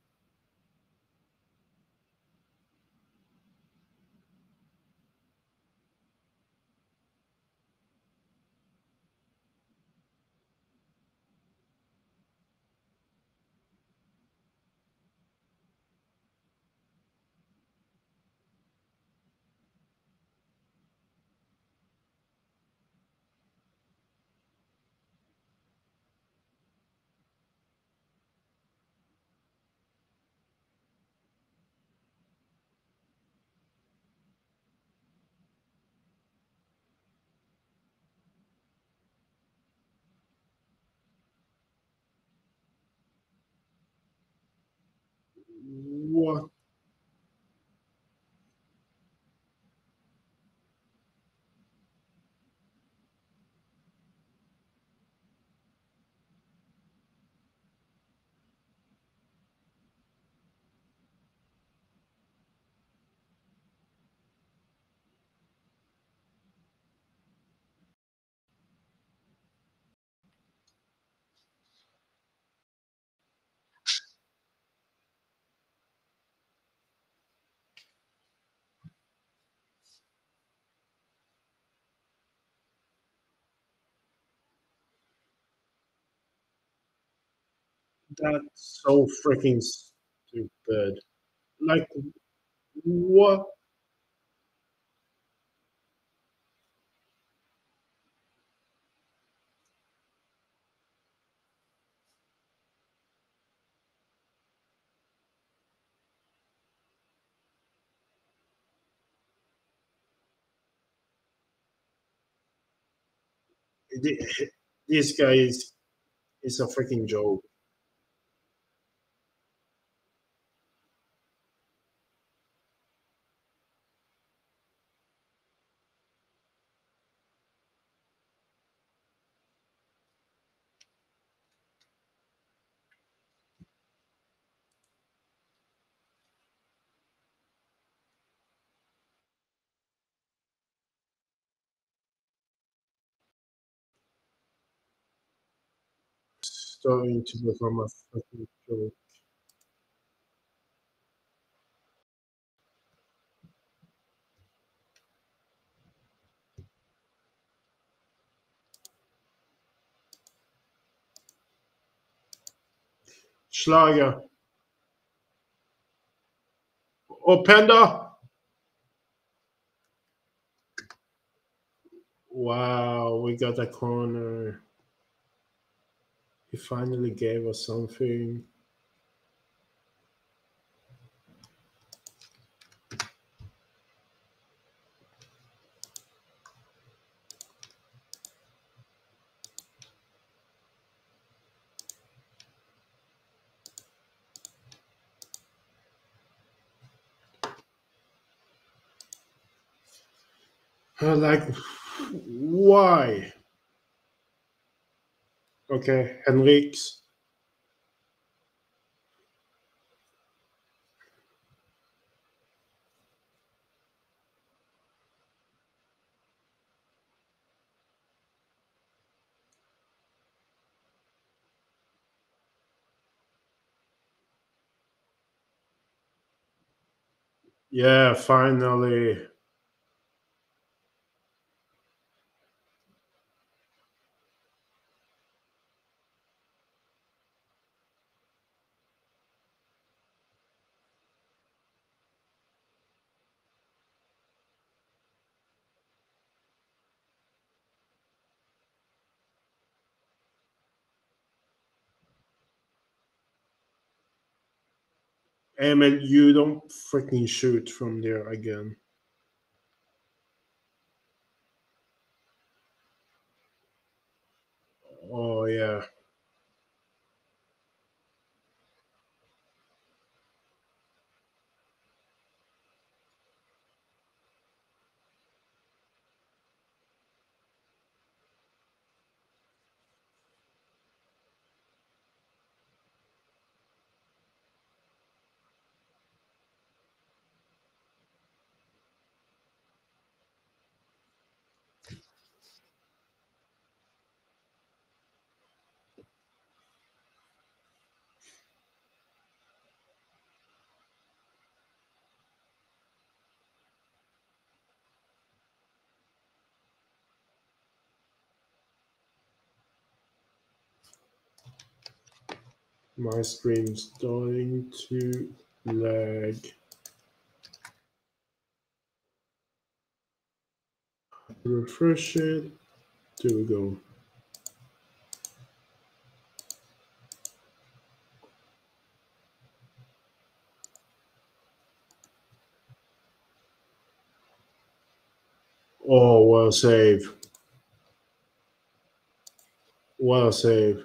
What? That's so freaking stupid. Like, what? This guy is a freaking joke. Starting to become a freaking joke. Schlager. Openda. Wow, we got a corner. He finally gave us something. Like, why? Okay, Henriks. Yeah, finally. Emil, you don't freaking shoot from there again. Oh, yeah. My stream's starting to lag. Refresh it. There we go. Oh, well save. Well save.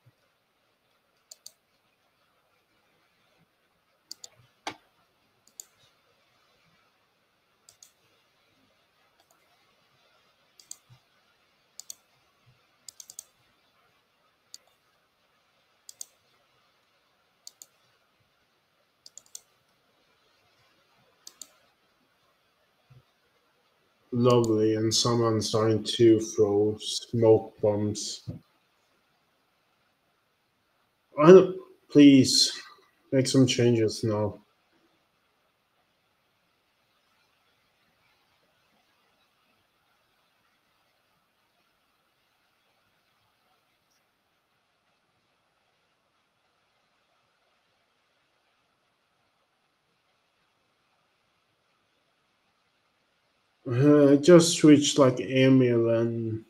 Lovely. And someone's starting to throw smoke bombs. I don't, please make some changes now. Just switch like Emil and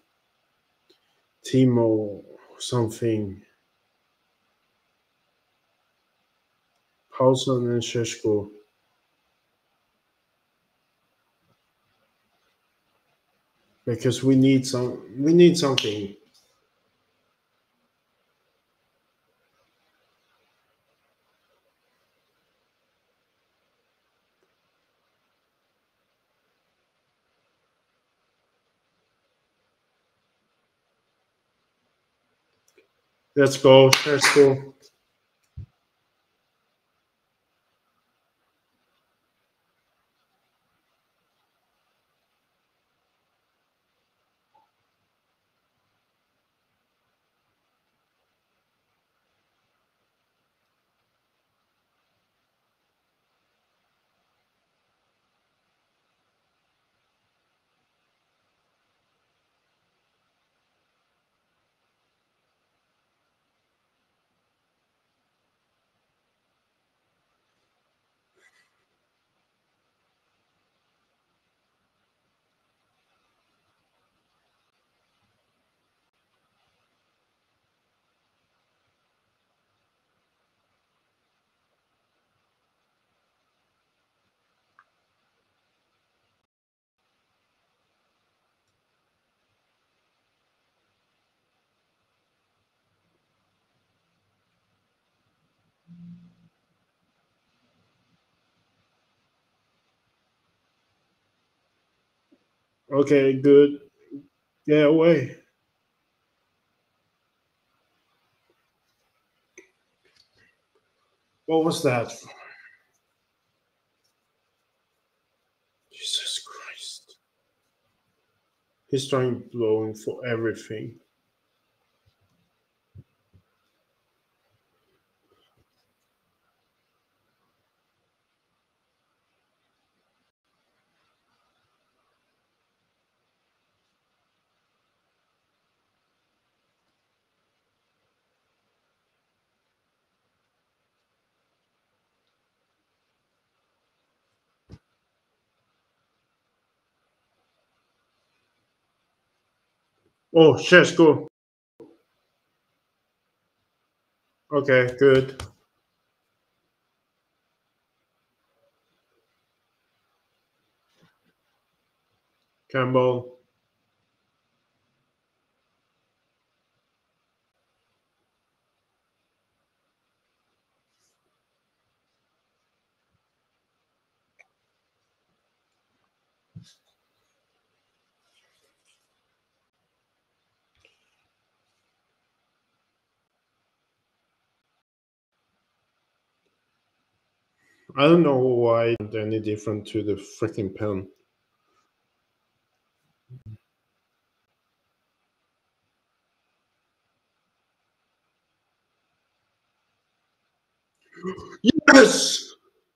Timo something. Paulson and Sheshko. Because we need something. Let's go, Sheshko. Okay, good. Get away. What was that? Jesus Christ. He's trying blowing for everything. Oh, Shesko. Okay, good. Campbell. I don't know why it's any different to the freaking pen. Yes!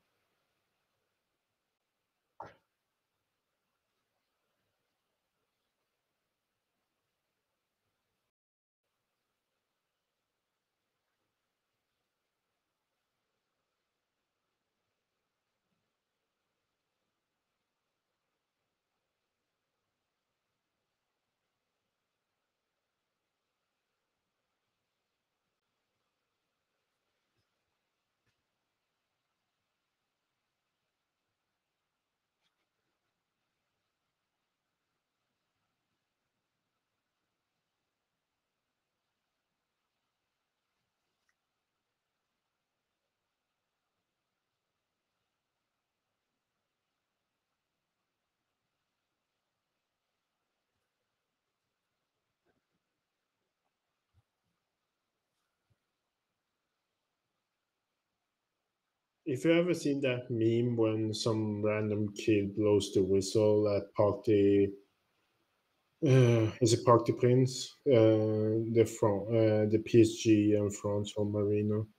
If you ever seen that meme when some random kid blows the whistle at party, is it Parc des Princes? The PSG and France or Marino.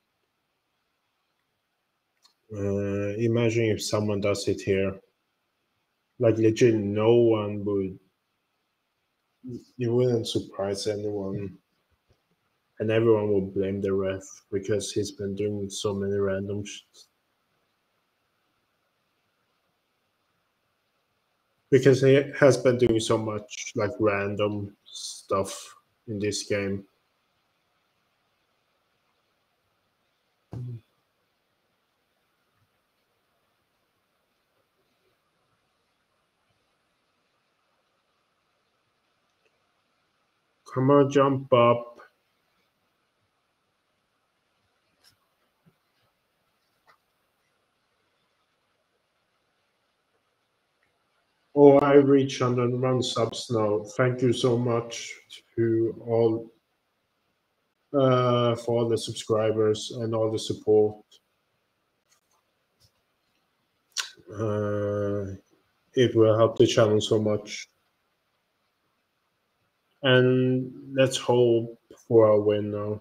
Imagine if someone does it here. Like legit, no one would. It wouldn't surprise anyone, and everyone would blame the ref because he's been doing so many random. Because he has been doing so much like random stuff in this game. Come on, jump up. Oh, I reached 101 subs now. Thank you so much to all for all the subscribers and all the support. Uh, it will help the channel so much. And let's hope for a win now.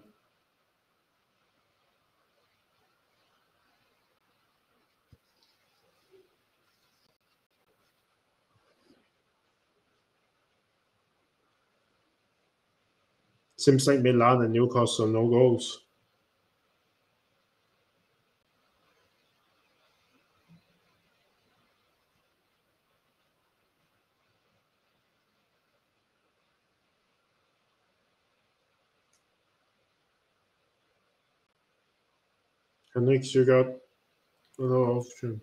Seems like Milan and Newcastle no goals. And next you got another option.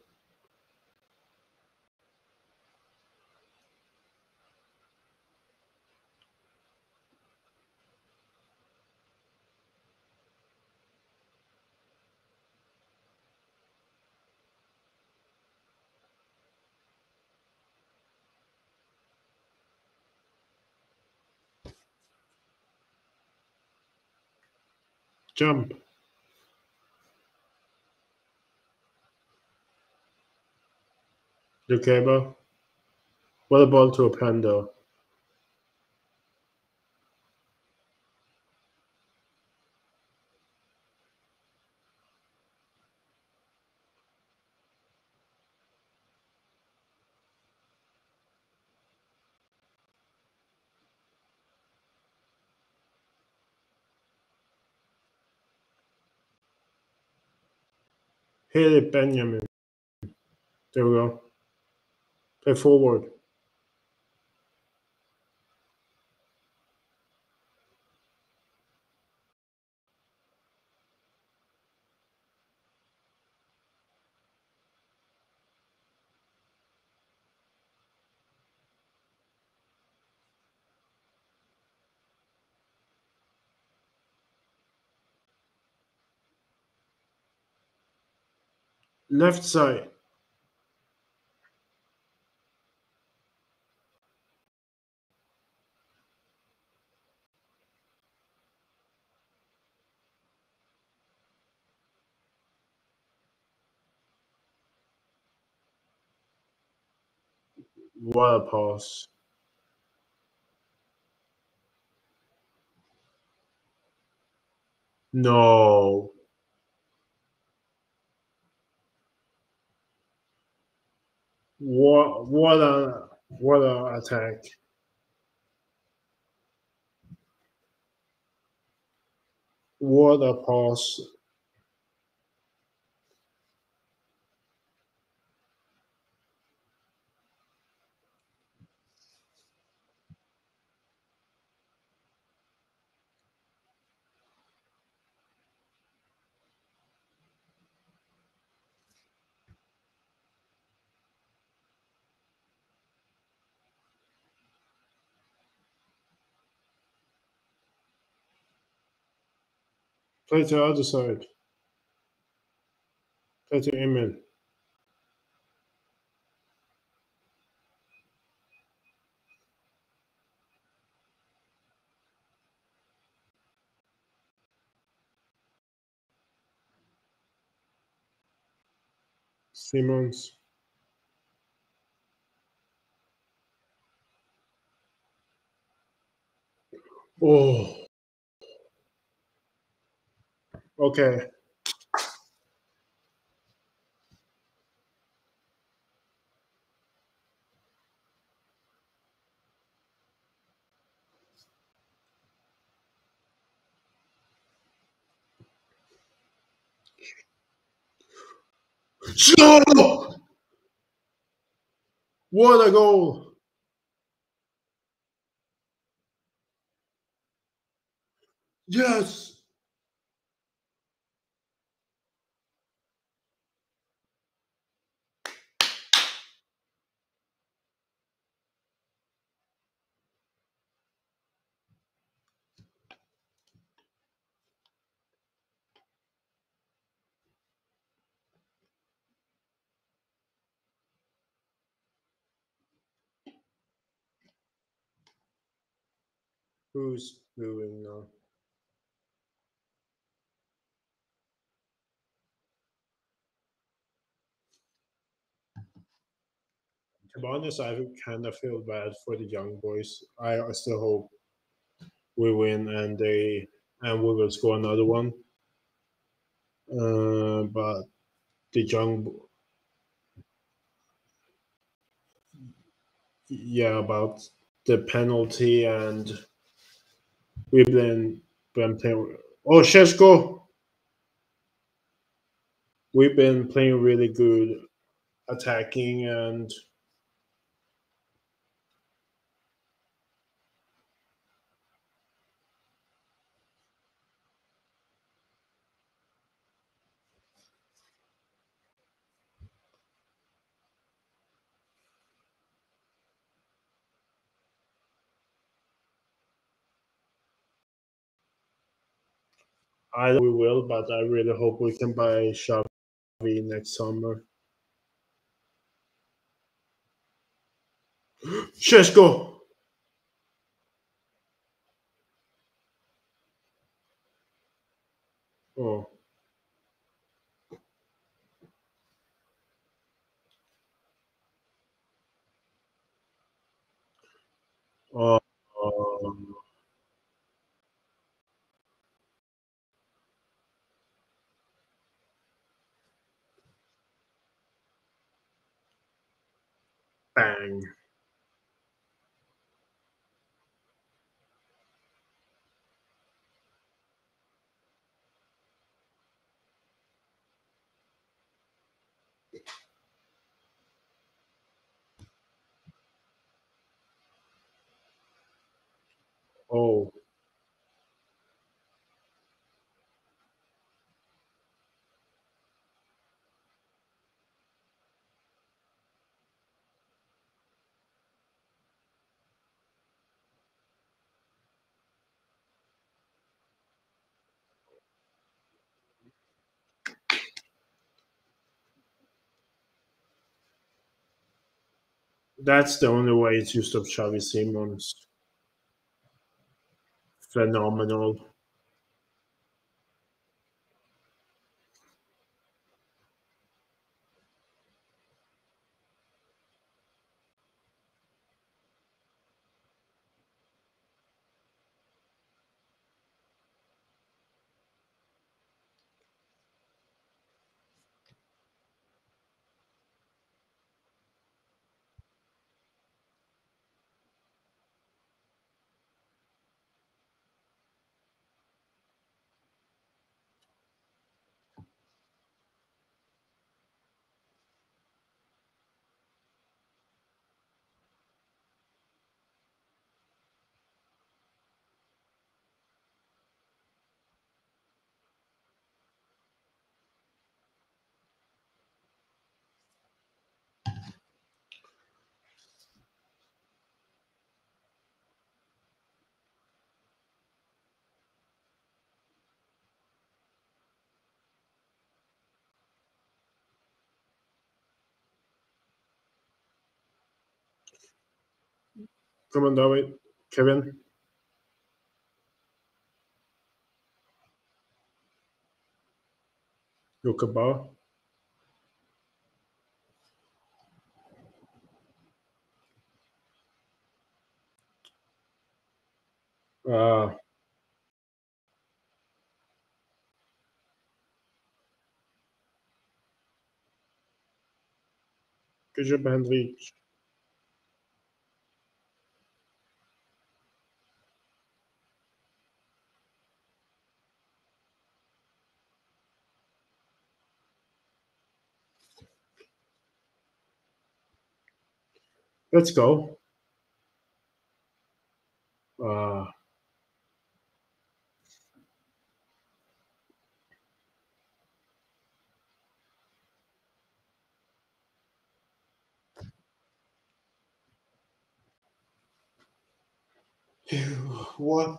Jump. The cable. What about to a panda? Hit it, Benjamin. There we go. Play forward. Left side. What a pass. No. What a attack. What a pass. Play to the other side. Play to Emin. Simmons. Oh. Okay. No! What a goal! Yes! Who's doing now? To be honest, I kind of feel bad for the young boys. I still hope we win and we will score another one. But the young, yeah, about the penalty and we've been playing. Oh, Shesko, we've been playing really good attacking, and I we will. But I really hope we can buy Xavi next summer. Shesko, Uh, bang. Oh, that's the only way to stop Xavi Simons. Phenomenal. Come on, David. Kevin, Luca Bar. Uh, good job, Henry. Let's go. Uh, what?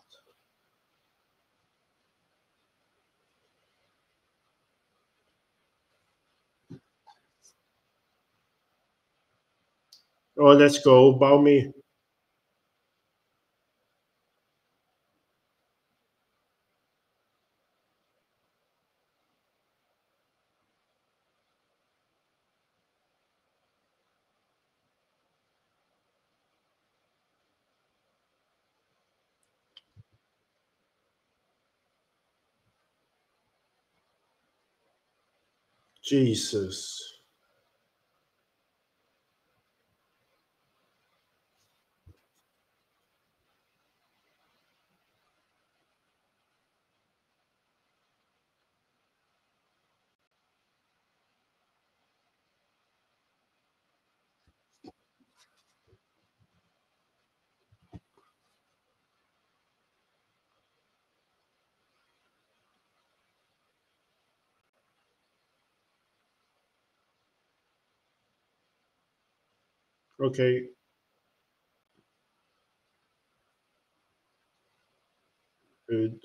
Oh, let's go. Bow me. Jesus. Okay, good.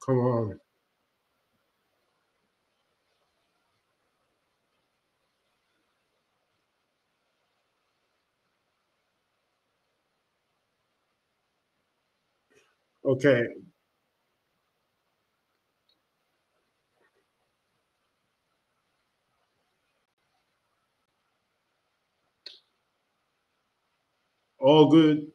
Come on. Okay. All good.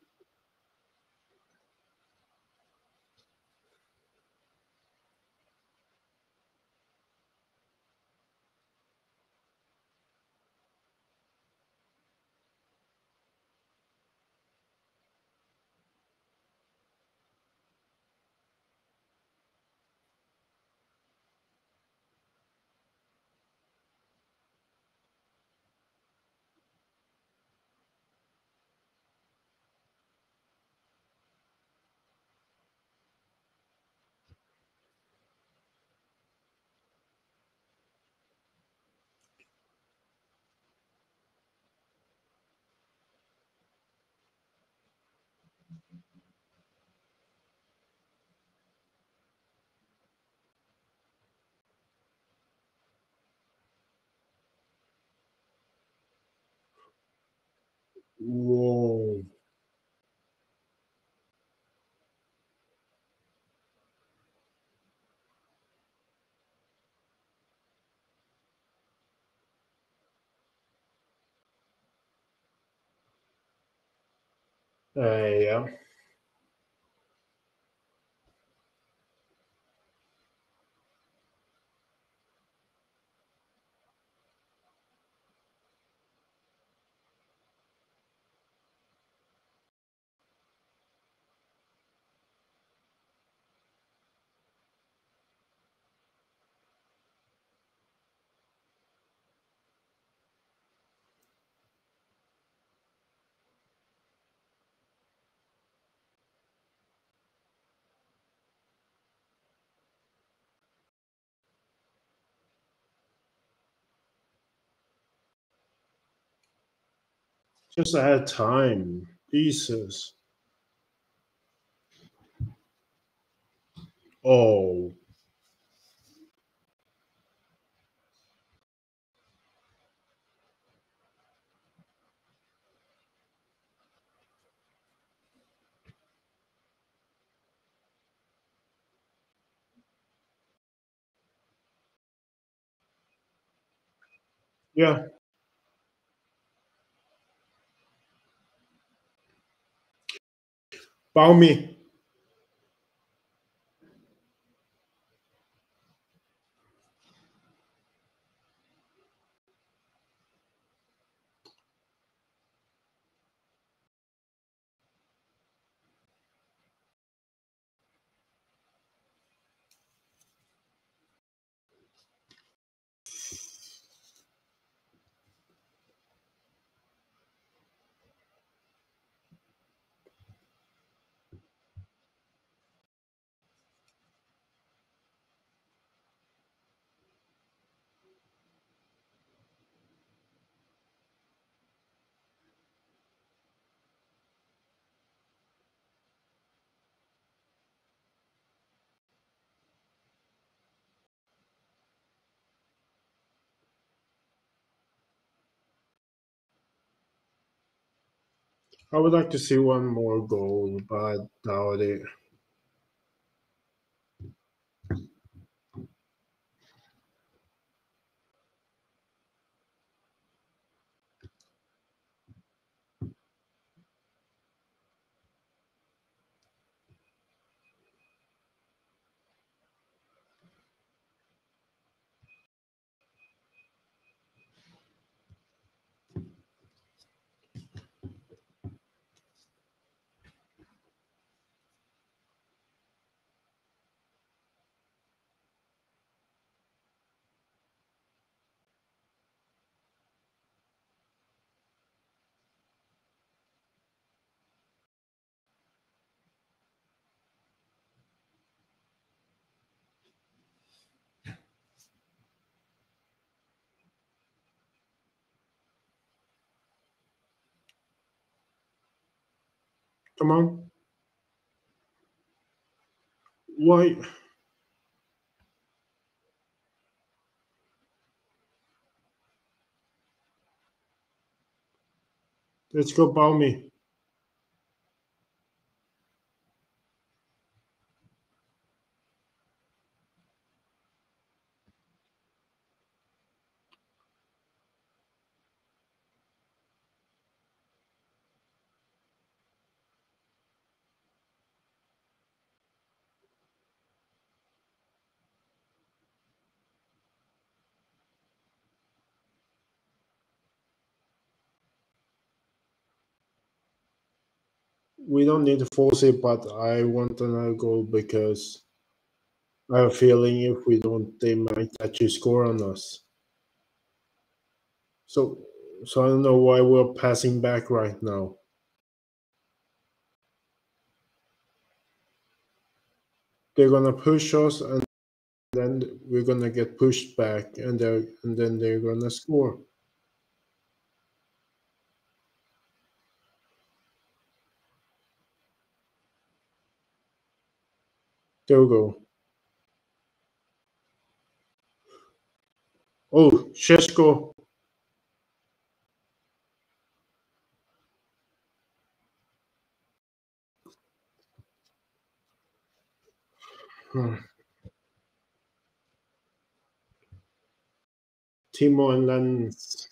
Whoa. Yeah. Just add time. Jesus. Oh. Yeah. Bow me. I would like to see one more goal, but doubt it. Come on. Why? Let's go, Balmy. We don't need to force it, but I want another goal because I have a feeling if we don't, they might actually score on us. So, so I don't know why we're passing back right now. They're gonna push us, and then we're gonna get pushed back, and then they're gonna score. There we go. Oh, Shesko. Timo and Lens.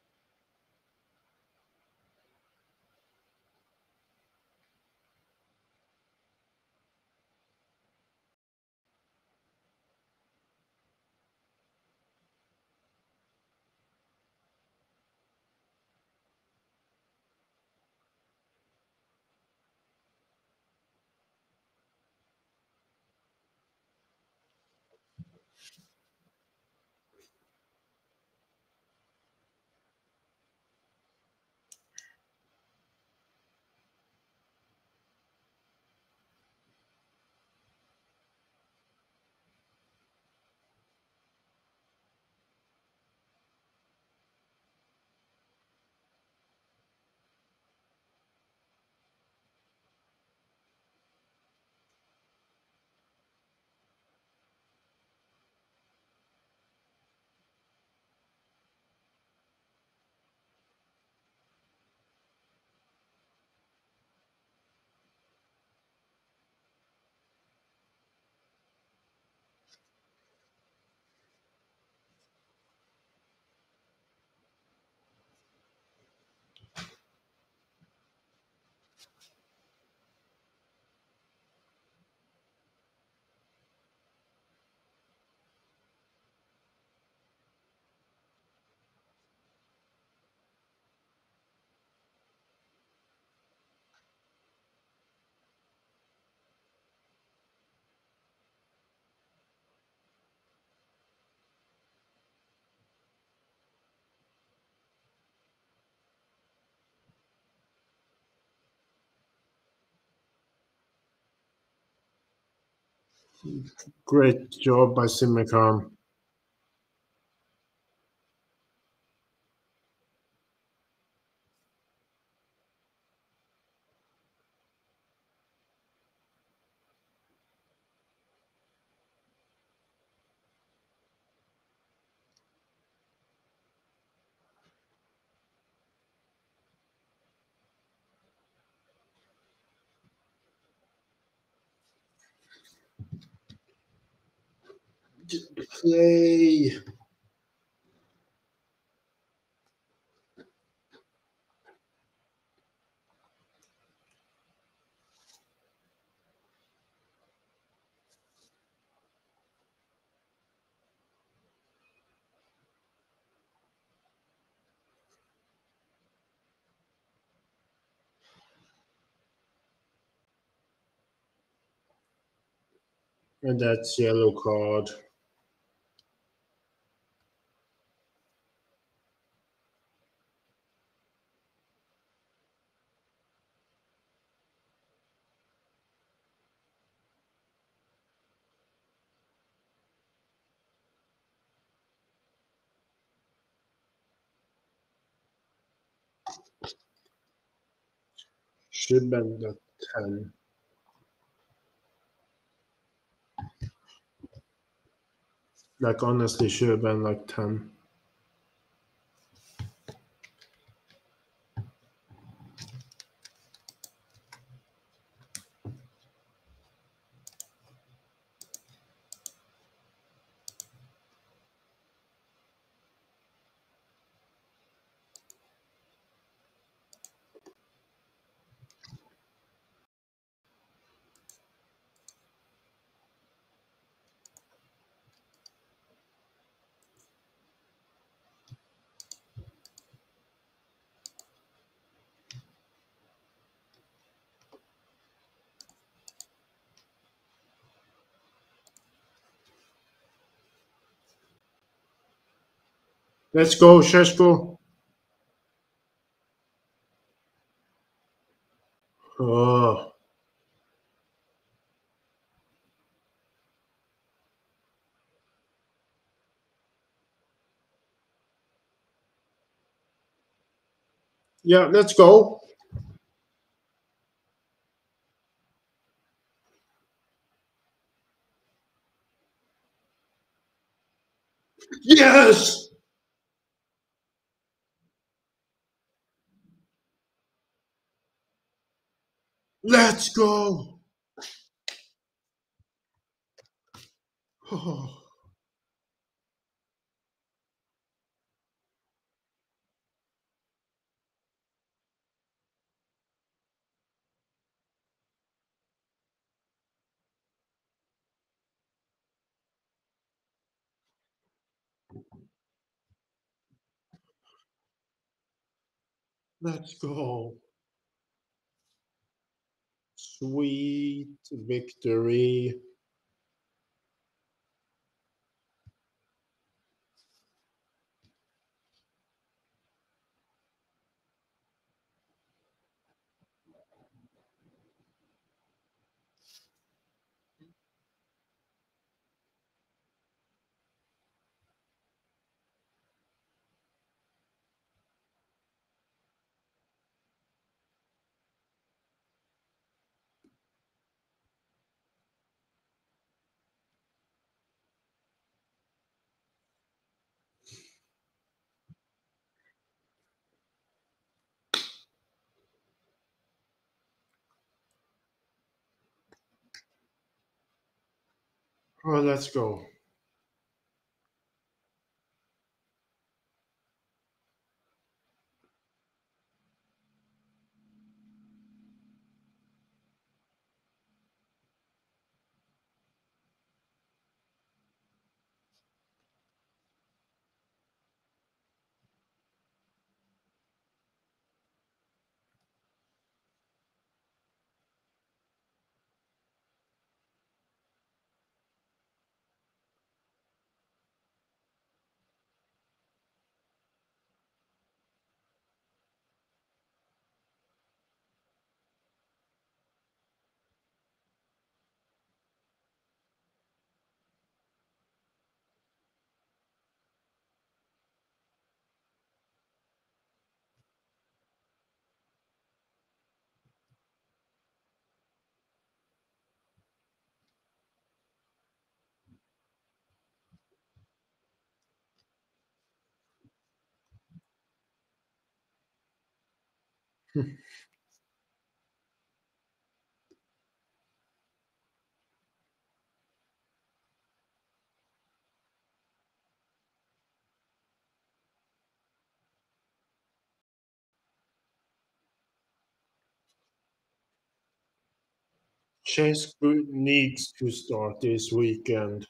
Great job by Simicom. Play. And that's yellow card. Should have been the 10. Like, honestly, should have been like 10. Let's go, Sheshko. Oh, yeah, let's go. Yes, let's go. Oh, let's go. Sweet victory. Oh, let's go. Sheshko needs to start this weekend.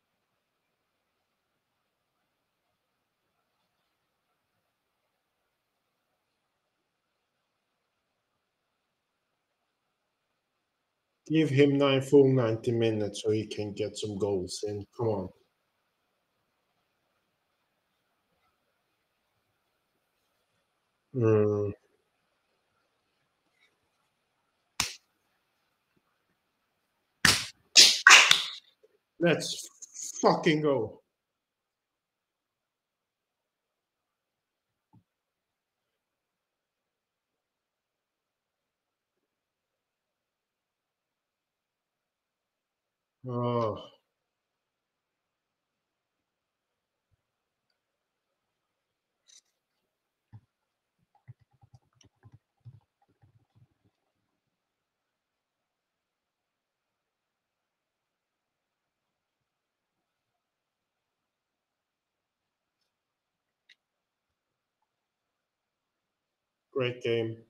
Give him nine full 90 minutes so he can get some goals in. Come on. Mm, let's fucking go. Oh, great game.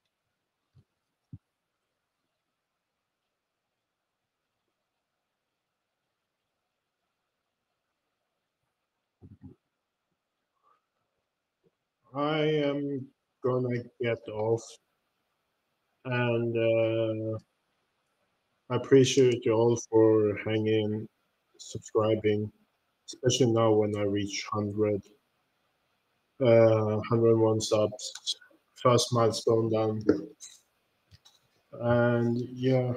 I am gonna get off and I appreciate you all for hanging, subscribing, especially now when I reach 100. 101 subs. First milestone done. And yeah,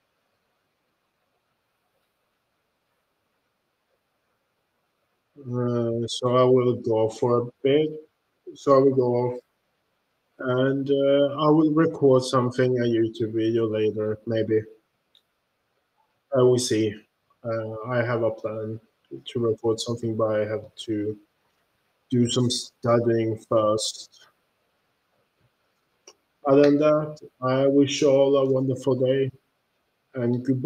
so I will go for a bit. So I will go off and I will record something, a YouTube video later, maybe. I will see. I have a plan to record something, but I have to do some studying first. Other than that, I wish you all a wonderful day and goodbye.